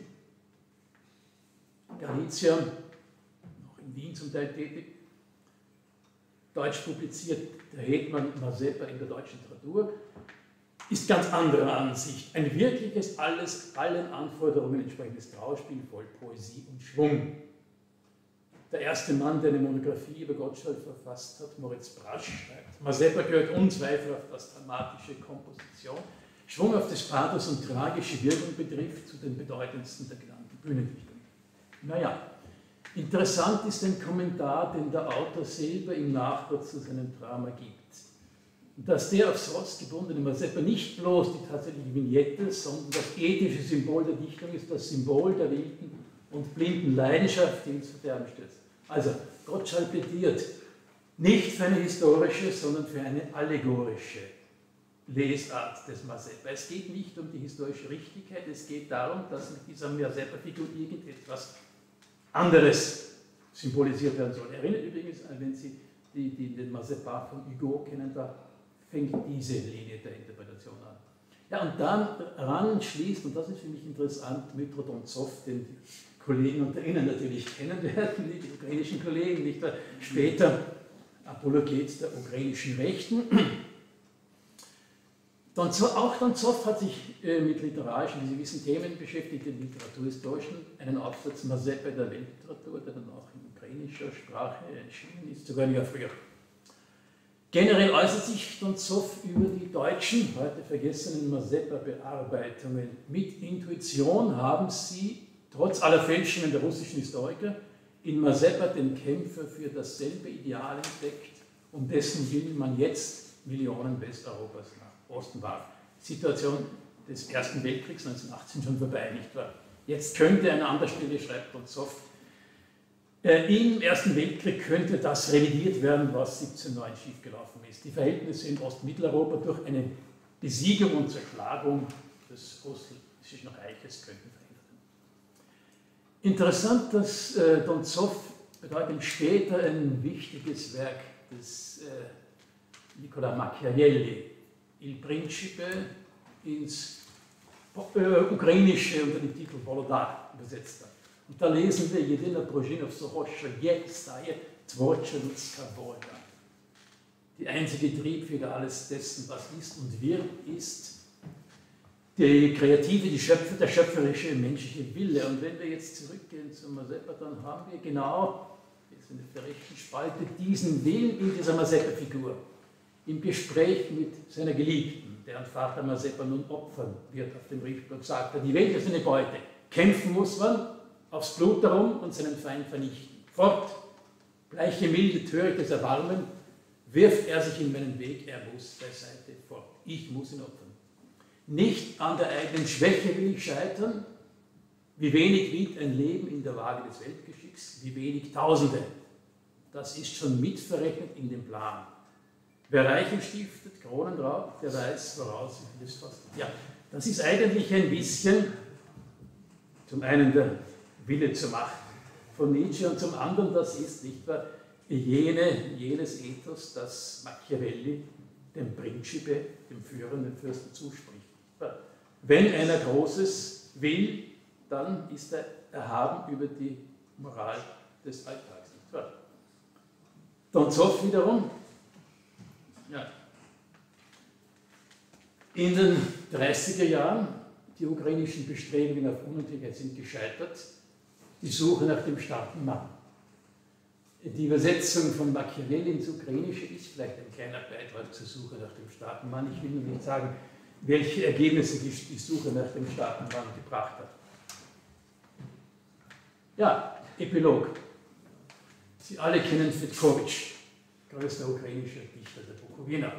Galizier, noch in Wien zum Teil tätig, deutsch publiziert, der Hetman Mazeppa in der deutschen Literatur, ist ganz anderer Ansicht. Ein wirkliches, allen Anforderungen entsprechendes Trauerspiel voll Poesie und Schwung. Der erste Mann, der eine Monographie über Gottschalk verfasst hat, Moritz Brasch, schreibt: Mazeppa gehört unzweifelhaft als dramatische Komposition, schwunghaftes Pathos und tragische Wirkung betrifft, zu den bedeutendsten der genannten Bühnendichtungen. Naja, interessant ist ein Kommentar, den der Autor selber im Nachwort zu seinem Drama gibt. Dass der aufs Ross gebundene Mazeppa nicht bloß die tatsächliche Vignette, sondern das ethische Symbol der Dichtung ist, das Symbol der wilden und blinden Leidenschaft, die ins Verderben stürzt. Also, Gottschalk plädiert nicht für eine historische, sondern für eine allegorische Lesart des Mazeppa. Es geht nicht um die historische Richtigkeit, es geht darum, dass mit dieser Mazeppa-Figur irgendetwas anderes symbolisiert werden soll. Erinnert übrigens, wenn Sie den Mazeppa von Hugo kennen, da fängt diese Linie der Interpretation an. Ja, und daran schließt, und das ist für mich interessant, Dmytro Donzow, den die Kollegen unter Ihnen natürlich kennen werden, die ukrainischen Kollegen, nicht wahr? Später Apologet der ukrainischen Rechten. Auch Donzow hat sich mit literarischen, wie Sie wissen, Themen beschäftigt, den literaturhistorischen, einen Aufsatz Mazeppa der Weltliteratur, der dann auch in ukrainischer Sprache erschienen ist, sogar ein Jahr früher. Generell äußert sich Donzow über die deutschen, heute vergessenen Mazeppa-Bearbeitungen. Mit Intuition haben sie, trotz aller Fälschungen der russischen Historiker, in Mazeppa den Kämpfer für dasselbe Ideal entdeckt, um dessen Willen man jetzt Millionen Westeuropas nach Osten warf. Die Situation des Ersten Weltkriegs 1918 schon vorbei, nicht wahr? Jetzt könnte an anderer Stelle, schreibt Donzow, im Ersten Weltkrieg könnte das revidiert werden, was 1709 schiefgelaufen ist. Die Verhältnisse in Ostmitteleuropa durch eine Besiegung und Zerschlagung des Russischen Reiches könnten verändert werden. Interessant, dass Donzow bedeutend später ein wichtiges Werk des Nicola Machiavelli, Il Principe, ins Ukrainische unter dem Titel Volodar übersetzt hat. Und da lesen wir: Jedina Prozhinov Sohoscha je staje tvorcha ludska volia. Die einzige Triebfeder alles dessen, was ist und wird, ist die kreative, der schöpferische menschliche Wille. Und wenn wir jetzt zurückgehen zum Mazeppa, dann haben wir genau, jetzt in der rechten Spalte, diesen Willen in dieser Mazeppa-Figur. Im Gespräch mit seiner Geliebten, deren Vater Mazeppa nun opfern wird auf dem Richtplatz, sagt er: Die Welt ist eine Beute. Kämpfen muss man, aufs Blut darum und seinen Feind vernichten. Fort, bleiche, milde, törichtes Erbarmen, wirft er sich in meinen Weg, er muss beiseite fort. Ich muss ihn opfern. Nicht an der eigenen Schwäche will ich scheitern, wie wenig wiegt ein Leben in der Waage des Weltgeschicks, wie wenig Tausende. Das ist schon mitverrechnet in dem Plan. Wer Reiche stiftet, Kronen raubt, der weiß, woraus es fast. Ja, das ist eigentlich ein bisschen zum einen der Wille zur Macht von Nietzsche und zum anderen, das ist nicht wahr, jenes Ethos, das Machiavelli dem Principe, dem führenden Fürsten, zuspricht. Wenn einer Großes will, dann ist er erhaben über die Moral des Alltags. Nicht wahr? Don Zoff wiederum, ja, in den 30er Jahren, die ukrainischen Bestrebungen auf Unabhängigkeit sind gescheitert, die Suche nach dem starken Mann. Die Übersetzung von Machiavelli ins Ukrainische ist vielleicht ein kleiner Beitrag zur Suche nach dem starken Mann. Ich will nur nicht sagen, welche Ergebnisse die Suche nach dem starken Mann gebracht hat. Ja, Epilog. Sie alle kennen Fedkovitsch, größter ukrainischer Dichter der Bukowina.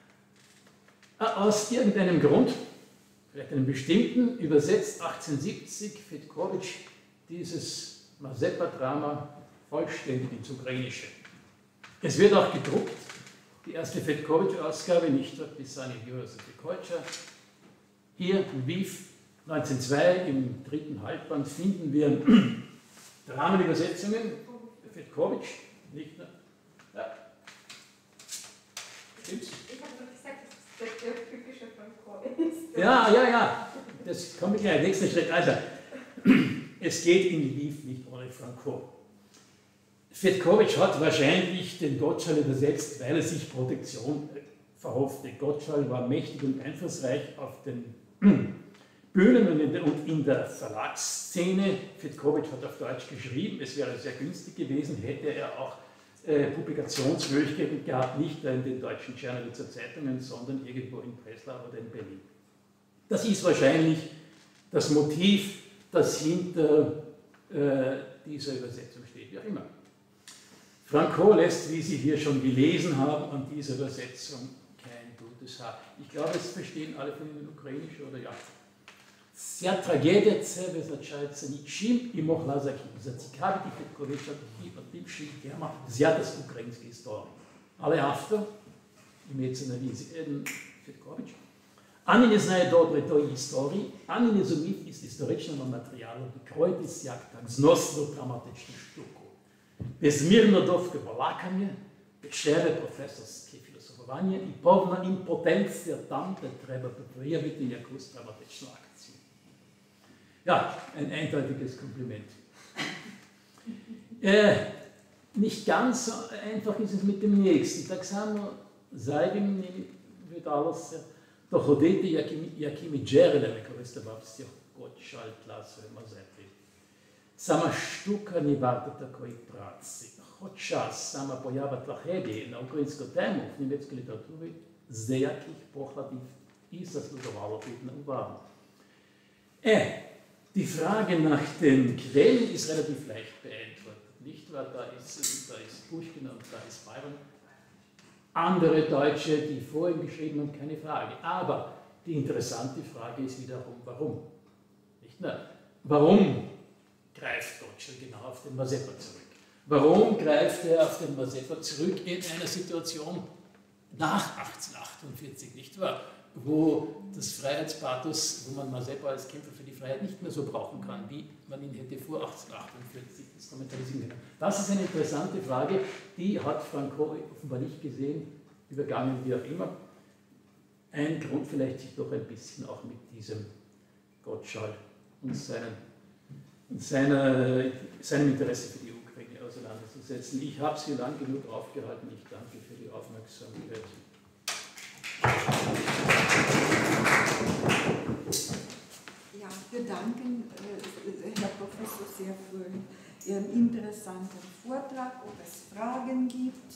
Aus irgendeinem Grund, vielleicht einem bestimmten, übersetzt 1870 Fedkovitsch dieses Mazepa-Drama vollständig ins Ukrainische. Es wird auch gedruckt, die erste Fedkovitsch-Ausgabe, nicht dort Pisanie Kolcha. Hier in Lviv 1902 im dritten Halbband finden wir Dramenübersetzungen. Fedkovitsch, nicht nur. Ja. Stimmt's? Ich habe noch gesagt, dass das der typische Franco ist. Ja. Das kommt gleich. Nächster Schritt. Also, es geht in Lviv nicht ohne Franco. Fedkovitsch hat wahrscheinlich den Gottschall übersetzt, weil er sich Protektion verhoffte. Gottschall war mächtig und einflussreich auf den Bühnen und in der Verlagsszene. Fedkovitsch hat auf Deutsch geschrieben, es wäre sehr günstig gewesen, hätte er auch Publikationsmöglichkeiten gehabt, nicht in den deutschen Czernowitzer Zeitungen, sondern irgendwo in Breslau oder in Berlin. Das ist wahrscheinlich das Motiv, das hinter dieser Übersetzung steht, wie auch immer. Franco lässt, wie Sie hier schon gelesen haben, an dieser Übersetzung kein gutes Haar. Ich glaube, es verstehen alle von Ihnen Ukrainisch, oder ja? Вся трагедія це визначається нічим і могла закінчитися. Зацікавити Федковича отбивши тема взята з української історії. Але автор, імеється на увазі Федкович, ані не знає добре тої історії, ані не зумів із історичного матеріалу викроїтись як так зносну драматичну штуку. Безмірно довге балакання, печере професорське філософування і повна імпотенція там, де треба проявити якусь драматичну акцію. Ja, ein eindeutiges Kompliment. Nicht ganz so einfach ist es mit dem nächsten. Так само зайвим видалося доходити, якими джерелами користувався Gottschall класової Мазепи. Сама штука не варта такої праці. Хоча сама поява трагедії на українську тему в німецькій літературі з деяких покладів і заслуговала б на увагу. Die Frage nach den Quellen ist relativ leicht beantwortet, nicht wahr? Da ist Puschkin und da ist Byron. Andere Deutsche, die vor ihm geschrieben haben, keine Frage. Aber die interessante Frage ist wiederum, warum? Nicht wahr? Warum greift Gottschall genau auf den Mazepa zurück? Warum greift er auf den Mazepa zurück in einer Situation nach 1848, nicht wahr? Wo das Freiheitspathos, wo man Mazepa als Kämpfer für die Freiheit nicht mehr so brauchen kann, wie man ihn hätte vor 1848 instrumentalisieren können. Das ist eine interessante Frage, die hat Franco offenbar nicht gesehen, übergangen wie auch immer. Ein Grund vielleicht, sich doch ein bisschen auch mit diesem Gottschall und seinem Interesse für die Ukraine auseinanderzusetzen. Ich habe Sie lang genug aufgehalten. Ich danke für die Aufmerksamkeit. Ja, wir danken Herr Professor sehr für Ihren interessanten Vortrag, ob es Fragen gibt.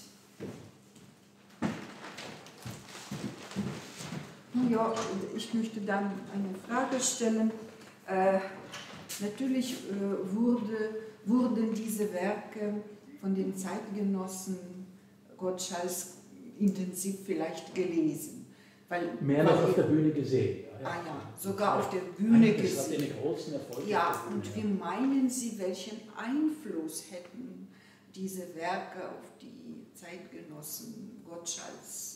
Ja, ich möchte dann eine Frage stellen. Natürlich wurden diese Werke von den Zeitgenossen Gottschalls intensiv vielleicht gelesen. Mehr noch auf der Bühne gesehen. Sogar auf der Bühne gesehen. Das hat einen großen Erfolg. Ja, und wie meinen Sie, welchen Einfluss hätten diese Werke auf die Zeitgenossen Gottschalls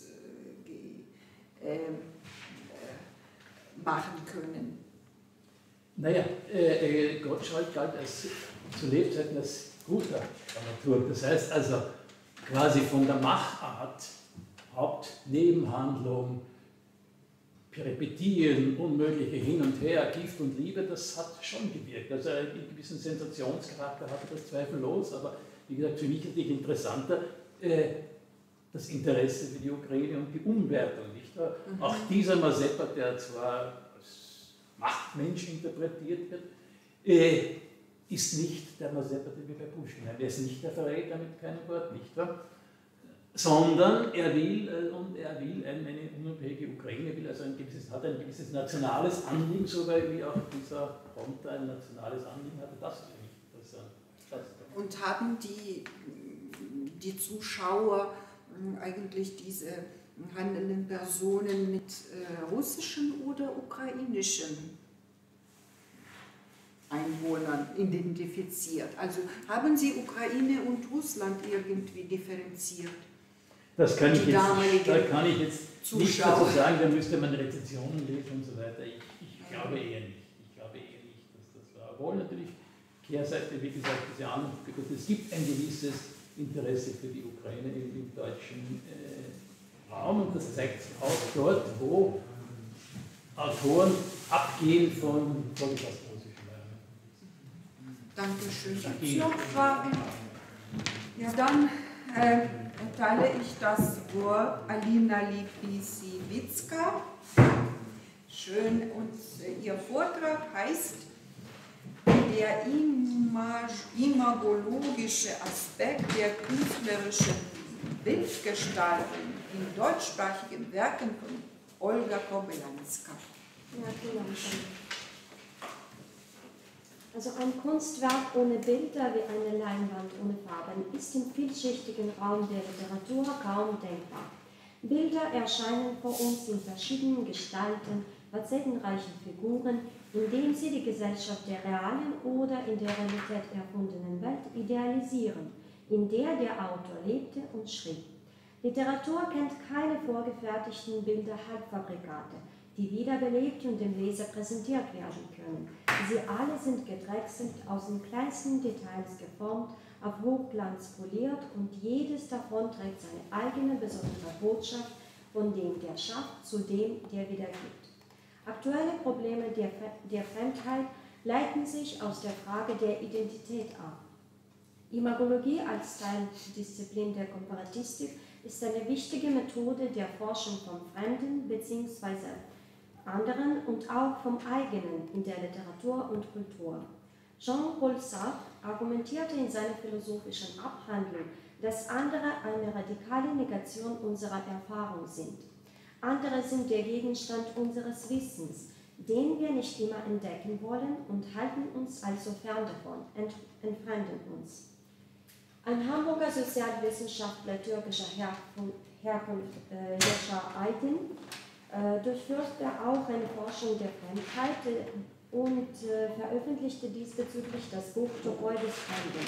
machen können? Naja, Gottschall galt als zu Lebzeiten als guter Dramaturg. Das heißt also quasi von der Machart, Hauptnebenhandlung, Peripetien, unmögliche Hin und Her, Gift und Liebe, das hat schon gewirkt. Also einen gewissen Sensationscharakter hatte das zweifellos, aber wie gesagt, für mich natürlich interessanter das Interesse für die Ukraine und die Umwertung. Nicht wahr? Auch dieser Mazeppa, der zwar als Machtmensch interpretiert wird, ist nicht der Mazeppa, den wir bei Puschkin haben. Er ist nicht der Verräter mit keinem Wort, nicht wahr? Sondern er will eine unabhängige Ukraine, hat ein gewisses nationales Anliegen, so wie auch dieser Fronter ein nationales Anliegen hatte. Das ist nicht interessant. Und haben die Zuschauer eigentlich diese handelnden Personen mit russischen oder ukrainischen Einwohnern identifiziert? Also haben Sie Ukraine und Russland irgendwie differenziert? Das kann ich jetzt nicht dazu sagen, da müsste man Rezensionen lesen und so weiter. Ich glaube eher nicht. Dass das war. Obwohl natürlich Kehrseite, wie gesagt, diese Ahnung, es gibt ein gewisses Interesse für die Ukraine im deutschen Raum und das zeigt sich auch dort, wo Autoren abgehen von vorgefassten russischen Meinungen. Dankeschön. Gibt es noch Fragen? Ja, dann erteile ich das Wort Alina Lipisiewicka. Schön, und ihr Vortrag heißt der imagologische Aspekt der künstlerischen Bildgestaltung in deutschsprachigen Werken von Olga Kobylanska. Ja, genau. Also ein Kunstwerk ohne Bilder wie eine Leinwand ohne Farben ist im vielschichtigen Raum der Literatur kaum denkbar. Bilder erscheinen vor uns in verschiedenen Gestalten, facettenreichen Figuren, indem sie die Gesellschaft der realen oder in der Realität erfundenen Welt idealisieren, in der der Autor lebte und schrieb. Literatur kennt keine vorgefertigten Bilder-Halbfabrikate, die wiederbelebt und dem Leser präsentiert werden können. Sie alle sind gedrechselt, aus den kleinsten Details geformt, auf Hochglanz poliert und jedes davon trägt seine eigene besondere Botschaft von dem, der schafft, zu dem, der wiedergibt. Aktuelle Probleme der Fremdheit leiten sich aus der Frage der Identität ab. Imagologie als Teildisziplin der Komparatistik ist eine wichtige Methode der Forschung vom Fremden bzw. anderen und auch vom eigenen in der Literatur und Kultur. Jean-Paul Sartre argumentierte in seiner philosophischen Abhandlung, dass andere eine radikale Negation unserer Erfahrung sind. Andere sind der Gegenstand unseres Wissens, den wir nicht immer entdecken wollen und halten uns also fern davon, entfremden uns. Ein Hamburger Sozialwissenschaftler türkischer Herkunft, Yaşar Aydin, durchführte auch eine Forschung der Fremdheit und veröffentlichte diesbezüglich das Buch Topoi des Fremden.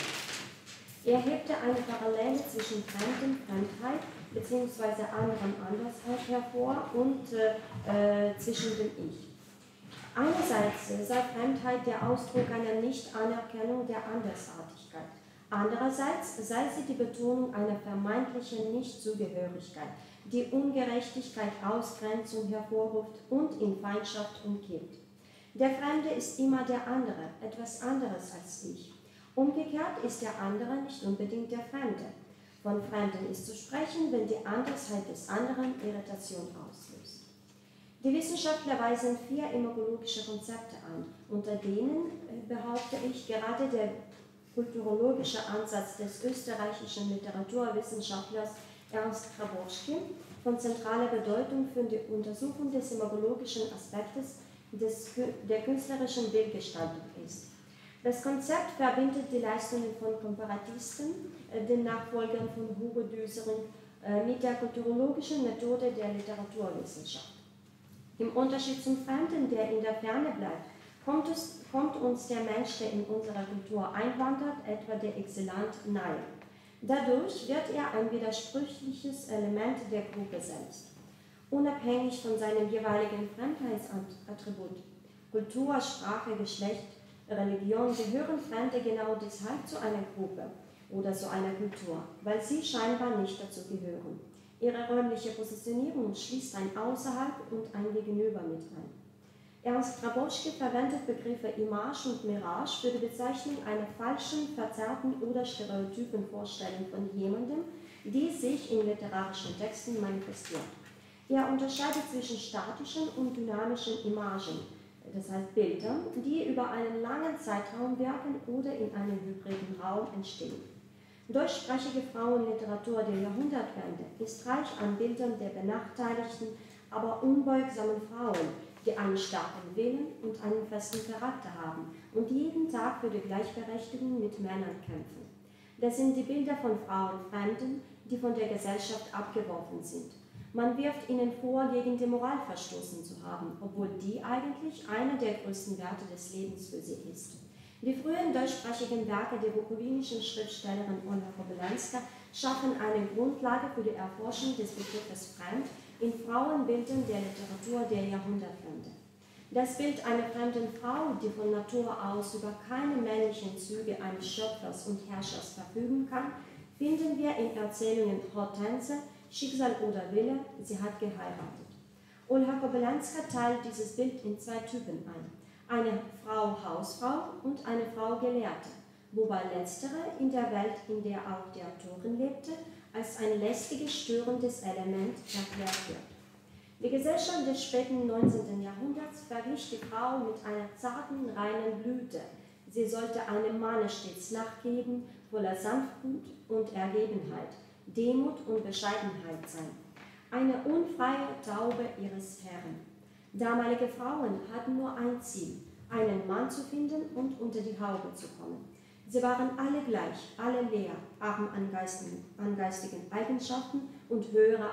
Er hebte eine Parallele zwischen Fremdheit bzw. anderem Andersheit hervor und zwischen dem Ich. Einerseits sei Fremdheit der Ausdruck einer Nicht-Anerkennung der Andersartigkeit. Andererseits sei sie die Betonung einer vermeintlichen Nichtzugehörigkeit, die Ungerechtigkeit, Ausgrenzung hervorruft und in Feindschaft umkippt. Der Fremde ist immer der andere, etwas anderes als ich. Umgekehrt ist der andere nicht unbedingt der Fremde. Von Fremden ist zu sprechen, wenn die Andersheit des anderen Irritation auslöst. Die Wissenschaftler weisen 4 imagologische Konzepte an, unter denen, behaupte ich, gerade der kulturologische Ansatz des österreichischen Literaturwissenschaftlers Ernst Grabowski von zentraler Bedeutung für die Untersuchung des imagologischen Aspektes der künstlerischen Bildgestaltung ist. Das Konzept verbindet die Leistungen von Komparatisten, den Nachfolgern von Hugo Düsering, mit der kulturologischen Methode der Literaturwissenschaft. Im Unterschied zum Fremden, der in der Ferne bleibt, kommt uns der Mensch, der in unsere Kultur einwandert, etwa der Exilant, nahe. Dadurch wird er ein widersprüchliches Element der Gruppe selbst. Unabhängig von seinem jeweiligen Fremdheitsattribut, Kultur, Sprache, Geschlecht, Religion gehören Fremde genau deshalb zu einer Gruppe oder zu einer Kultur, weil sie scheinbar nicht dazu gehören. Ihre räumliche Positionierung schließt ein Außerhalb und ein Gegenüber mit ein. Ernst Grabowski verwendet Begriffe Image und Mirage für die Bezeichnung einer falschen, verzerrten oder stereotypen Vorstellung von jemandem, die sich in literarischen Texten manifestiert. Er unterscheidet zwischen statischen und dynamischen Imagen, das heißt Bildern, die über einen langen Zeitraum wirken oder in einem hybriden Raum entstehen. Deutschsprachige Frauenliteratur der Jahrhundertwende ist reich an Bildern der benachteiligten, aber unbeugsamen Frauen, die einen starken Willen und einen festen Charakter haben und jeden Tag für die Gleichberechtigung mit Männern kämpfen. Das sind die Bilder von Frauenfremden, die von der Gesellschaft abgeworfen sind. Man wirft ihnen vor, gegen die Moral verstoßen zu haben, obwohl die eigentlich einer der größten Werte des Lebens für sie ist. Die frühen deutschsprachigen Werke der bukowinischen Schriftstellerin Olga Kobylanska schaffen eine Grundlage für die Erforschung des Begriffes Fremd in Frauenbildern der Literatur der Jahrhundertwende. Das Bild einer fremden Frau, die von Natur aus über keine männlichen Züge eines Schöpfers und Herrschers verfügen kann, finden wir in Erzählungen Hortense, Schicksal oder Wille, sie hat geheiratet. Olga Kobylanska teilt dieses Bild in zwei Typen ein. Eine Frau Hausfrau und eine Frau Gelehrte, wobei letztere in der Welt, in der auch die Autorin lebte, als ein lästiges, störendes Element erklärt wird. Die Gesellschaft des späten 19. Jahrhunderts verglich die Frau mit einer zarten, reinen Blüte. Sie sollte einem Manne stets nachgeben, voller Sanftmut und Ergebenheit, Demut und Bescheidenheit sein. Eine unfreie Taube ihres Herrn. Damalige Frauen hatten nur ein Ziel, einen Mann zu finden und unter die Haube zu kommen. Sie waren alle gleich, alle leer, arm an geistigen Eigenschaften und höherer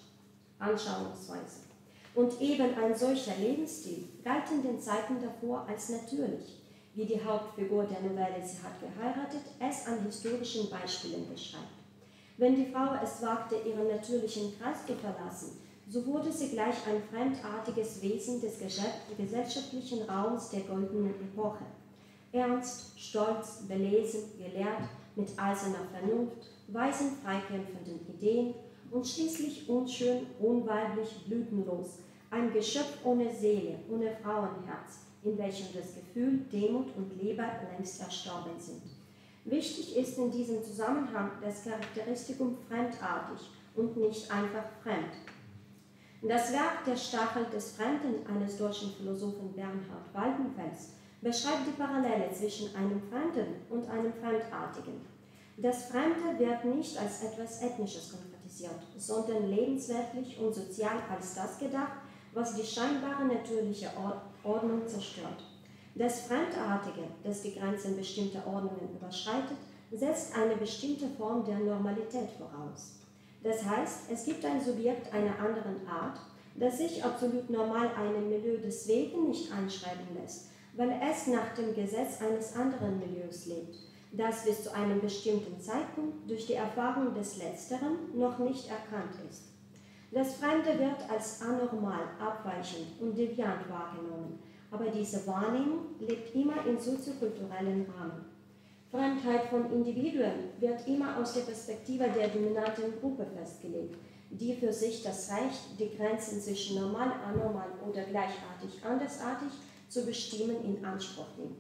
Anschauungsweise. Und eben ein solcher Lebensstil galt in den Zeiten davor als natürlich, wie die Hauptfigur der Novelle Sie hat geheiratet es an historischen Beispielen beschreibt. Wenn die Frau es wagte, ihren natürlichen Kreis zu verlassen, so wurde sie gleich ein fremdartiges Wesen des gesellschaftlichen Raums der goldenen Epoche. Ernst, stolz, belesen, gelehrt, mit eiserner Vernunft, weisen, freikämpfenden Ideen und schließlich unschön, unweiblich, blütenlos, ein Geschöpf ohne Seele, ohne Frauenherz, in welchem das Gefühl, Demut und Liebe längst erstorben sind. Wichtig ist in diesem Zusammenhang das Charakteristikum fremdartig und nicht einfach fremd. Das Werk Der Stachel des Fremden eines deutschen Philosophen Bernhard Waldenfels beschreibt die Parallele zwischen einem Fremden und einem Fremdartigen. Das Fremde wird nicht als etwas Ethnisches konkretisiert, sondern lebensweltlich und sozial als das gedacht, was die scheinbare natürliche Ordnung zerstört. Das Fremdartige, das die Grenzen bestimmter Ordnungen überschreitet, setzt eine bestimmte Form der Normalität voraus. Das heißt, es gibt ein Subjekt einer anderen Art, das sich absolut normal einem Milieu deswegen nicht einschreiben lässt, weil es nach dem Gesetz eines anderen Milieus lebt, das bis zu einem bestimmten Zeitpunkt durch die Erfahrung des Letzteren noch nicht erkannt ist. Das Fremde wird als anormal, abweichend und deviant wahrgenommen, aber diese Wahrnehmung lebt immer in soziokulturellen Rahmen. Fremdheit von Individuen wird immer aus der Perspektive der dominanten Gruppe festgelegt, die für sich das Recht, die Grenzen zwischen normal, anormal oder gleichartig, andersartig zu bestimmen, in Anspruch nimmt.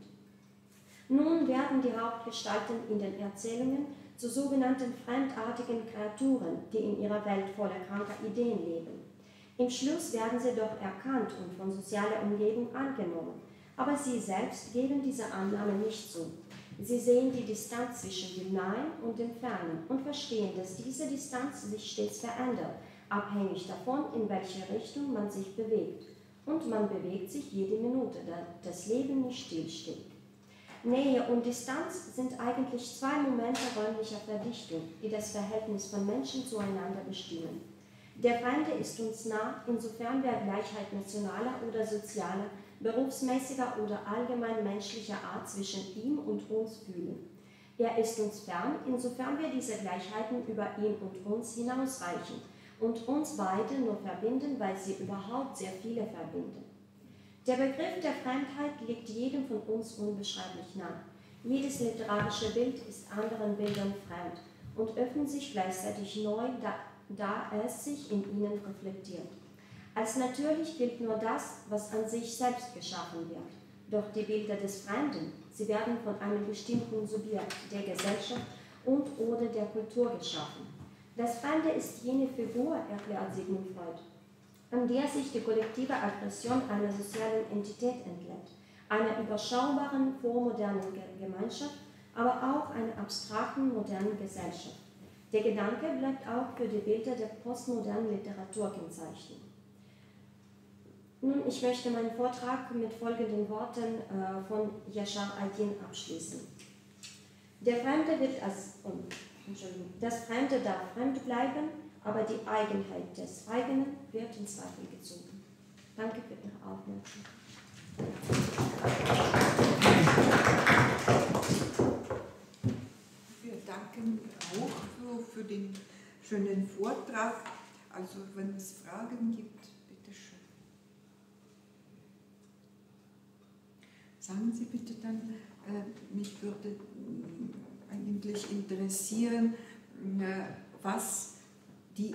Nun werden die Hauptgestalten in den Erzählungen zu sogenannten fremdartigen Kreaturen, die in ihrer Welt voller kranker Ideen leben. Im Schluss werden sie doch erkannt und von sozialer Umgebung angenommen, aber sie selbst geben diese Annahme nicht zu. Sie sehen die Distanz zwischen dem Nahen und dem Fernen und verstehen, dass diese Distanz sich stets verändert, abhängig davon, in welche Richtung man sich bewegt. Und man bewegt sich jede Minute, da das Leben nicht stillsteht. Nähe und Distanz sind eigentlich zwei Momente räumlicher Verdichtung, die das Verhältnis von Menschen zueinander bestimmen. Der Fremde ist uns nah, insofern wir Gleichheit nationaler oder sozialer, berufsmäßiger oder allgemein menschlicher Art zwischen ihm und uns fühlen. Er ist uns fern, insofern wir diese Gleichheiten über ihn und uns hinausreichen und uns beide nur verbinden, weil sie überhaupt sehr viele verbinden. Der Begriff der Fremdheit liegt jedem von uns unbeschreiblich nah. Jedes literarische Bild ist anderen Bildern fremd und öffnet sich gleichzeitig neu, da es sich in ihnen reflektiert. Als natürlich gilt nur das, was an sich selbst geschaffen wird. Doch die Bilder des Fremden, sie werden von einem bestimmten Subjekt der Gesellschaft und/oder der Kultur geschaffen. Das Fremde ist jene Figur, erklärt Sigmund Freud, an der sich die kollektive Aggression einer sozialen Entität entlädt, einer überschaubaren vormodernen Gemeinschaft, aber auch einer abstrakten modernen Gesellschaft. Der Gedanke bleibt auch für die Bilder der postmodernen Literatur kennzeichnend. Nun, ich möchte meinen Vortrag mit folgenden Worten von Yashar al-Din abschließen. Der Fremde wird das Fremde darf fremd bleiben, aber die Eigenheit des Eigenen wird in Zweifel gezogen. Danke für Ihre Aufmerksamkeit. Wir danken auch für den schönen Vortrag. Also wenn es Fragen gibt, bitte schön. Sagen Sie bitte dann, mich würde eigentlich interessieren, was die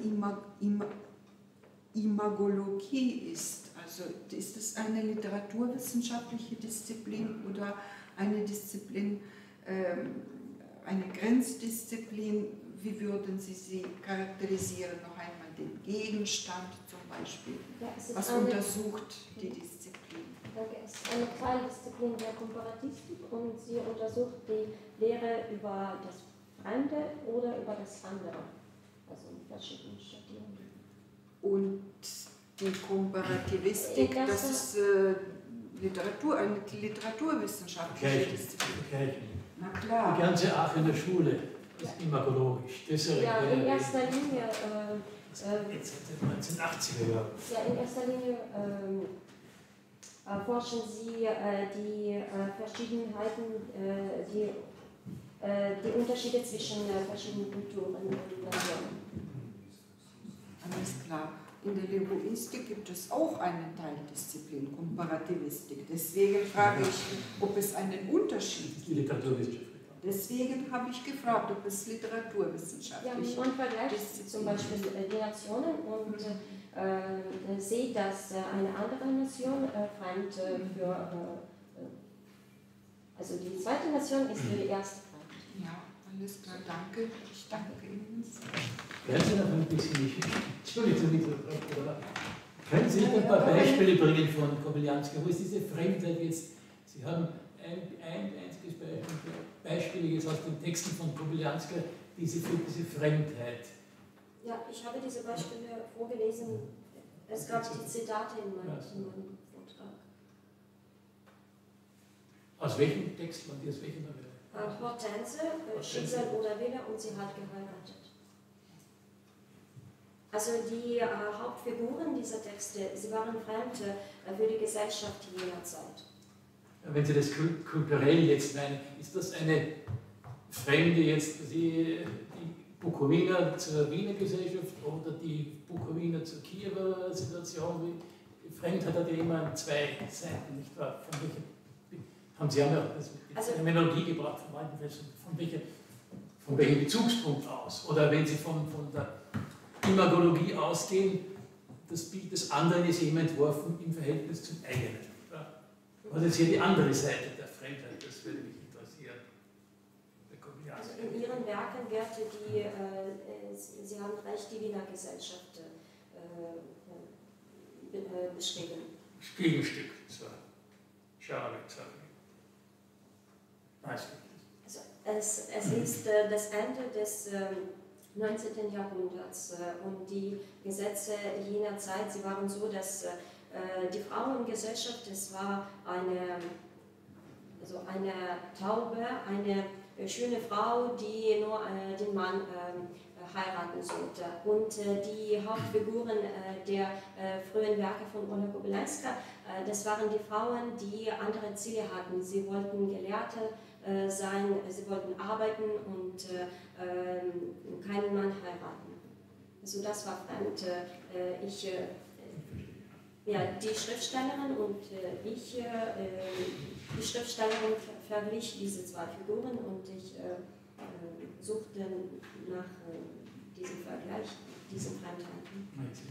Imagologie ist. Also ist es eine literaturwissenschaftliche Disziplin oder eine Disziplin, eine Grenzdisziplin? Wie würden Sie charakterisieren? Noch einmal den Gegenstand zum Beispiel. Ja, was untersucht die Disziplin? Danke. Es ist eine Teildisziplin der Komparatistik und sie untersucht die Lehre über das Fremde oder über das andere. Also in verschiedenen Stadien. Und die Komparativistik, das ist eine literaturwissenschaftliche Disziplin. Na klar. Die ganze Aachener Schule ist imagologisch. Ja, in erster Linie. Jetzt seit den 1980er Jahren. Ja, in erster Linie forschen Sie die Verschiedenheiten, die Unterschiede zwischen verschiedenen Kulturen und Nationen. Alles klar. In der Linguistik gibt es auch eine Teildisziplin, Komparativistik. Deswegen frage ich, ob es einen Unterschied gibt. Die Literaturwissenschaft. Deswegen habe ich gefragt, ob es literaturwissenschaftlich ist. Ja, man vergleicht zum Beispiel die Nationen und sieht, dass eine andere Nation fremd also die zweite Nation ist für die erste fremd. Ja, alles klar, danke. Ich danke Ihnen. Können Sie noch ein bisschen, Entschuldigung, können Sie ein paar Beispiele bringen von Kobylianski? Wo ist diese Fremdheit jetzt? Sie haben ein einziges Beispiel jetzt aus den Texten von Kobylianski, diese Fremdheit. Ja, ich habe diese Beispiele vorgelesen. Es gab die Zitate in meinem Vortrag. Aus welchem Text waren die? Aus welchem Novelle? Hortense, Schicksal oder Wille und sie hat geheiratet. Also die Hauptfiguren dieser Texte, sie waren fremd für die Gesellschaft jener Zeit. Wenn Sie das kulturell jetzt meinen, ist das eine Fremde jetzt, die Bukowina zur Wiener Gesellschaft oder die Bukowina zur Kiewer Situation? Fremdheit hat ja immer zwei Seiten, nicht wahr? Sie haben ja das Terminologie gebracht von welchem Bezugspunkt aus? Oder wenn Sie von der Imagologie ausgehen, das Bild des anderen ist immer entworfen im Verhältnis zum eigenen. Was ist hier die andere Seite der Fremdheit? Das würde mich interessieren. Also in Ihren Werken wird Sie haben recht, die Wiener Gesellschaft beschrieben. Das Gegenstück zur Charlotte, sage ich. Also es ist das Ende des 19. Jahrhunderts und die Gesetze jener Zeit, sie waren so, dass die Frauengesellschaft, es war eine Taube, eine schöne Frau, die nur den Mann heiraten sollte. Und die Hauptfiguren der frühen Werke von Ola Kobylanska, das waren die Frauen, die andere Ziele hatten. Sie wollten Gelehrte sein, sie wollten arbeiten und keinen Mann heiraten. Also das war fremd. Ja, die Schriftstellerin und ich, die Schriftstellerin verglich diese zwei Figuren und ich suchte nach diesem Vergleich, diesem Fremdheiten.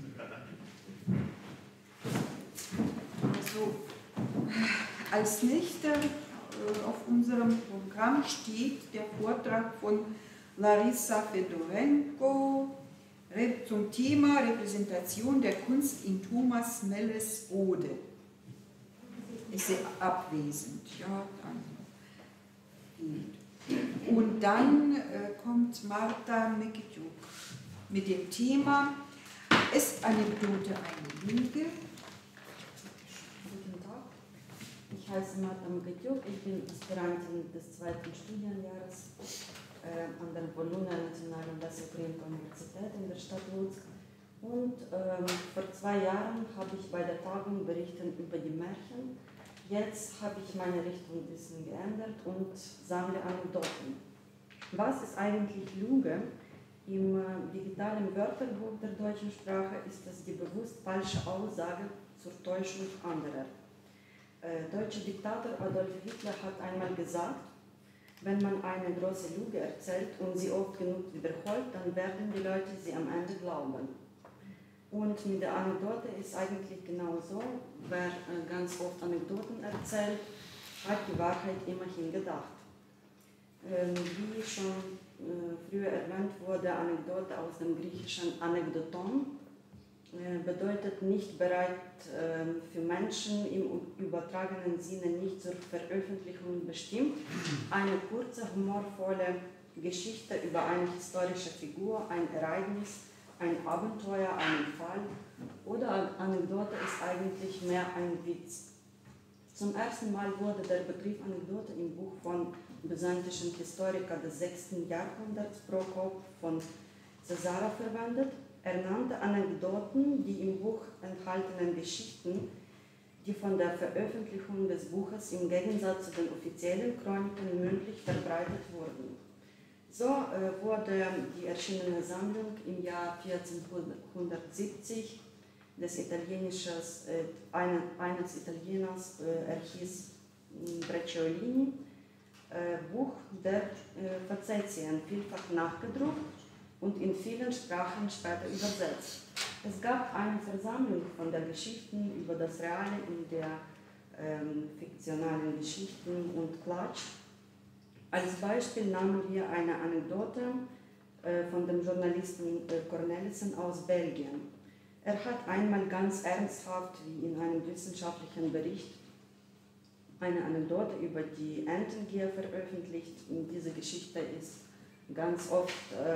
Also, als nächster auf unserem Programm steht der Vortrag von Larissa Fedorenko zum Thema Repräsentation der Kunst in Thomas Melles Ode. Ist sie abwesend? Ja, dann gut. Und dann kommt Marta Mekitjuk mit dem Thema Ist Anekdote eine Lüge? Guten Tag, ich heiße Marta Mekitjuk, ich bin Aspirantin des 2. Studienjahres an der Bologna Nationalen Ukrainska Universität in der Stadt Lutsk. Und vor 2 Jahren habe ich bei der Tagung berichtet über die Märchen. Jetzt habe ich meine Richtung ein bisschen geändert und sammle Anekdoten. Was ist eigentlich Lüge? Im digitalen Wörterbuch der deutschen Sprache ist das die bewusst falsche Aussage zur Täuschung anderer. Deutscher Diktator Adolf Hitler hat einmal gesagt, wenn man eine große Lüge erzählt und sie oft genug wiederholt, dann werden die Leute sie am Ende glauben. Und mit der Anekdote ist eigentlich genauso. Wer ganz oft Anekdoten erzählt, hat die Wahrheit immerhin gedacht. Wie schon früher erwähnt wurde, Anekdote aus dem griechischen Anekdoton bedeutet nicht bereit für Menschen im übertragenen Sinne nicht zur Veröffentlichung bestimmt. Eine kurze, humorvolle Geschichte über eine historische Figur, ein Ereignis, ein Abenteuer, einen Fall oder Anekdote ist eigentlich mehr ein Witz. Zum ersten Mal wurde der Begriff Anekdote im Buch von byzantinischen Historiker des 6. Jahrhunderts Prokop von Caesarea verwendet. Er nannte Anekdoten die im Buch enthaltenen Geschichten, die von der Veröffentlichung des Buches im Gegensatz zu den offiziellen Chroniken mündlich verbreitet wurden. So wurde die erschienene Sammlung im Jahr 1470 des eines Italieners, er hieß Brecciolini, Buch der Facetien, vielfach nachgedruckt und in vielen Sprachen später übersetzt. Es gab eine Versammlung von der Geschichten über das Reale in der fiktionalen Geschichten und Klatsch. Als Beispiel nahmen wir eine Anekdote von dem Journalisten Cornelissen aus Belgien. Er hat einmal ganz ernsthaft, wie in einem wissenschaftlichen Bericht, eine Anekdote über die Entengier veröffentlicht. Und diese Geschichte ist ganz oft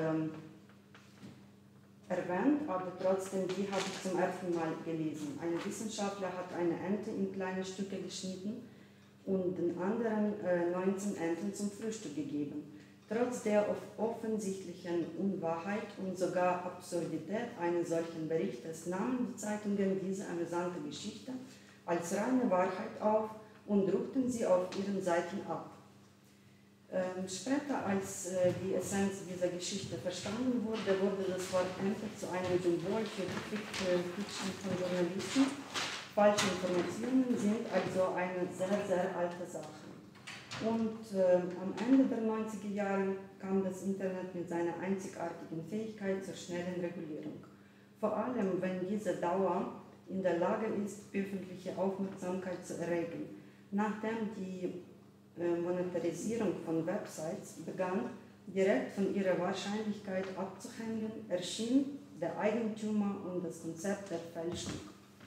erwähnt, aber trotzdem, die habe ich zum ersten Mal gelesen. Ein Wissenschaftler hat eine Ente in kleine Stücke geschnitten und den anderen 19 Enten zum Frühstück gegeben. Trotz der offensichtlichen Unwahrheit und sogar Absurdität eines solchen Berichtes nahmen die Zeitungen diese amüsante Geschichte als reine Wahrheit auf und druckten sie auf ihren Seiten ab. Später, als die Essenz dieser Geschichte verstanden wurde, wurde das Wort Ente zu einem Symbol für die Fiction von Journalisten. Falsche Informationen sind also eine sehr, sehr alte Sache. Und am Ende der 90er Jahre kam das Internet mit seiner einzigartigen Fähigkeit zur schnellen Regulierung. Vor allem, wenn diese Dauer in der Lage ist, öffentliche Aufmerksamkeit zu erregen. Nachdem die Monetarisierung von Websites begann, direkt von ihrer Wahrscheinlichkeit abzuhängen, erschien der Eigentümer und das Konzept der Fälschung.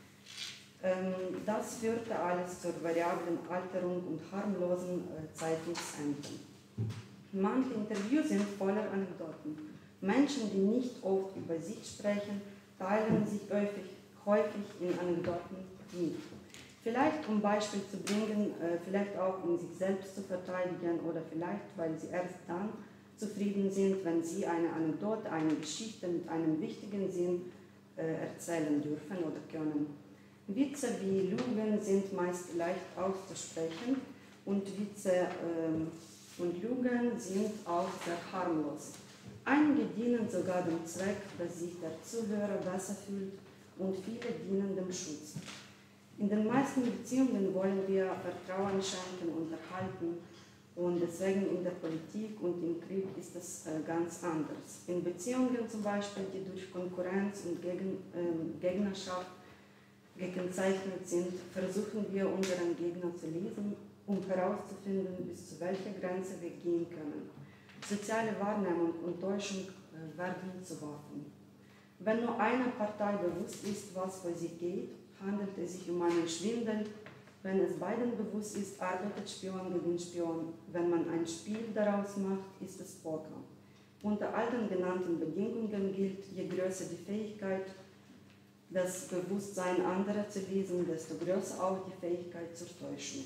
Das führte alles zur variablen Alterung und harmlosen Zeitungsenden. Manche Interviews sind voller Anekdoten. Menschen, die nicht oft über sich sprechen, teilen sich häufig in Anekdoten mit. Vielleicht um Beispiel zu bringen, vielleicht auch um sich selbst zu verteidigen oder vielleicht, weil sie erst dann zufrieden sind, wenn sie eine Anekdote, eine Geschichte mit einem wichtigen Sinn erzählen dürfen oder können. Witze wie Lügen sind meist leicht auszusprechen und Witze und Lügen sind auch sehr harmlos. Einige dienen sogar dem Zweck, dass sich der Zuhörer besser fühlt und viele dienen dem Schutz. In den meisten Beziehungen wollen wir Vertrauen schenken und erhalten und deswegen in der Politik und im Krieg ist es ganz anders. In Beziehungen zum Beispiel, die durch Konkurrenz und Gegnerschaft gekennzeichnet sind, versuchen wir unseren Gegner zu lesen, um herauszufinden, bis zu welcher Grenze wir gehen können. Soziale Wahrnehmung und Täuschung werden zu Waffen. Wenn nur einer Partei bewusst ist, was für sie geht, handelt es sich um einen Schwindel. Wenn es beiden bewusst ist, arbeitet Spion gegen Spion. Wenn man ein Spiel daraus macht, ist es Poker. Unter all den genannten Bedingungen gilt, je größer die Fähigkeit, das Bewusstsein anderer zu lesen, desto größer auch die Fähigkeit zur Täuschung.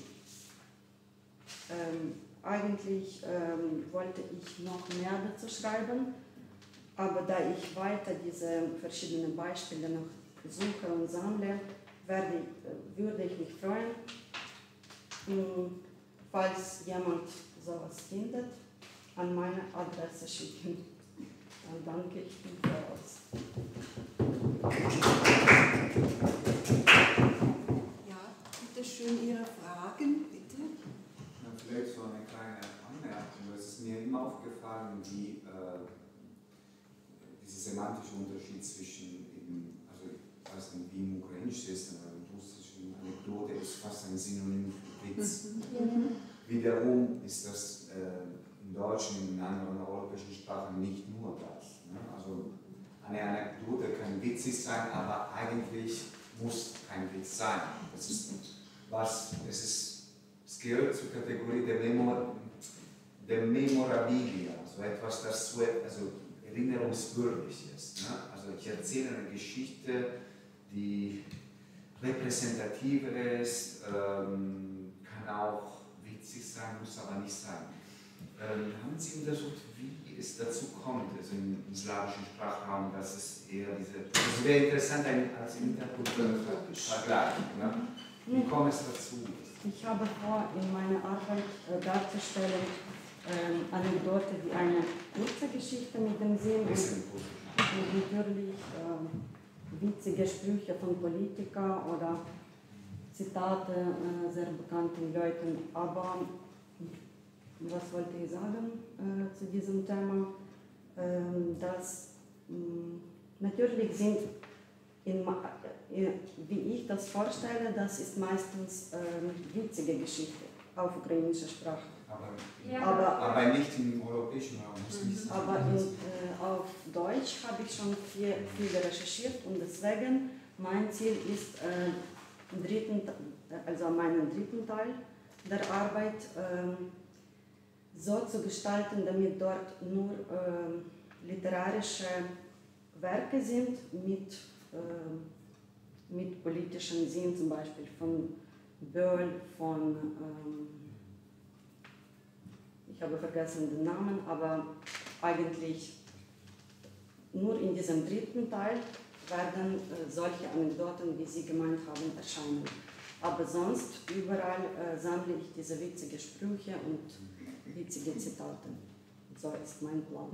Eigentlich wollte ich noch mehr dazu schreiben, aber da ich weiter diese verschiedenen Beispiele noch suche und sammle, würde ich mich freuen, falls jemand sowas findet, an meine Adresse schicken. Dann danke ich Ihnen voraus. Ja, bitte schön Ihre Fragen, bitte. Na, vielleicht so eine kleine Anmerkung. Es ist mir immer aufgefallen, wie dieser semantische Unterschied zwischen eben, also ich weiß nicht, wie im Ukrainischen ist, aber im Russischen Anekdote ist fast ein Synonym für Witz. Wiederum ist das im Deutschen, in anderen europäischen Sprachen nicht nur das. Ne? Also eine Anekdote kann witzig sein, aber eigentlich muss kein Witz sein. Das ist es gehört zur Kategorie der Memorabilia, also etwas, das so, also erinnerungswürdig ist. Ne? Also ich erzähle eine Geschichte, die repräsentativ ist, kann auch witzig sein, muss aber nicht sein. Haben Sie untersucht, wie es dazu kommt, also im slawischen Sprachraum, dass es eher das wäre interessant als interkulturellen Vergleich. Ne? Wie kommt es dazu? Ich habe vor, in meiner Arbeit darzustellen, Anekdote wie eine kurze Geschichte mit dem Sinn und natürlich witzige Sprüche von Politikern oder Zitate sehr bekannten Leuten. Aber was wollte ich sagen zu diesem Thema? Dass natürlich sind, wie ich das vorstelle, das ist meistens witzige Geschichte auf ukrainischer Sprache. Aber nicht im europäischen Raum, muss nicht sein. Aber auf Deutsch habe ich schon viel recherchiert und deswegen mein Ziel ist, meinen dritten Teil der Arbeit so zu gestalten, damit dort nur literarische Werke sind mit politischem Sinn, zum Beispiel von Böll, von ich habe vergessen den Namen, aber eigentlich nur in diesem dritten Teil werden solche Anekdoten, wie Sie gemeint haben, erscheinen. Aber sonst überall sammle ich diese witzigen Sprüche und witzige Zitate. So ist mein Plan.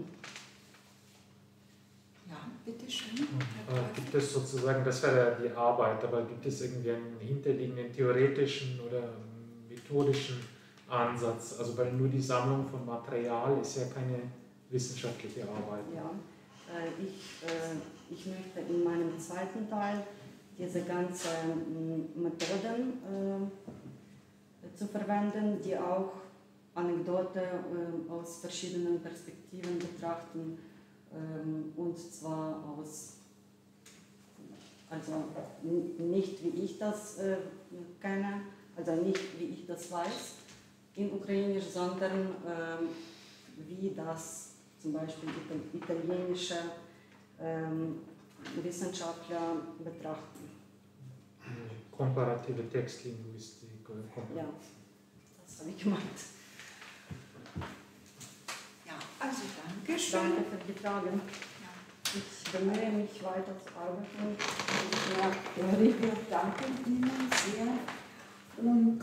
Ja, bitteschön. Gibt es sozusagen, das wäre die Arbeit, aber gibt es irgendwie einen hinterliegenden theoretischen oder methodischen Ansatz? Also weil nur die Sammlung von Material ist ja keine wissenschaftliche Arbeit. Ja, ich möchte in meinem zweiten Teil diese ganzen Methoden zu verwenden, die auch Anekdote aus verschiedenen Perspektiven betrachten, und zwar also nicht wie ich das kenne, also nicht wie ich das weiß in Ukrainisch, sondern wie das zum Beispiel italienische Wissenschaftler betrachten. Komparative Textlinguistik. Ja, das habe ich gemeint. Ja, also danke schön. Danke für die Fragen. Ich bemühe mich weiter zu arbeiten. Wir danken Ihnen sehr. Und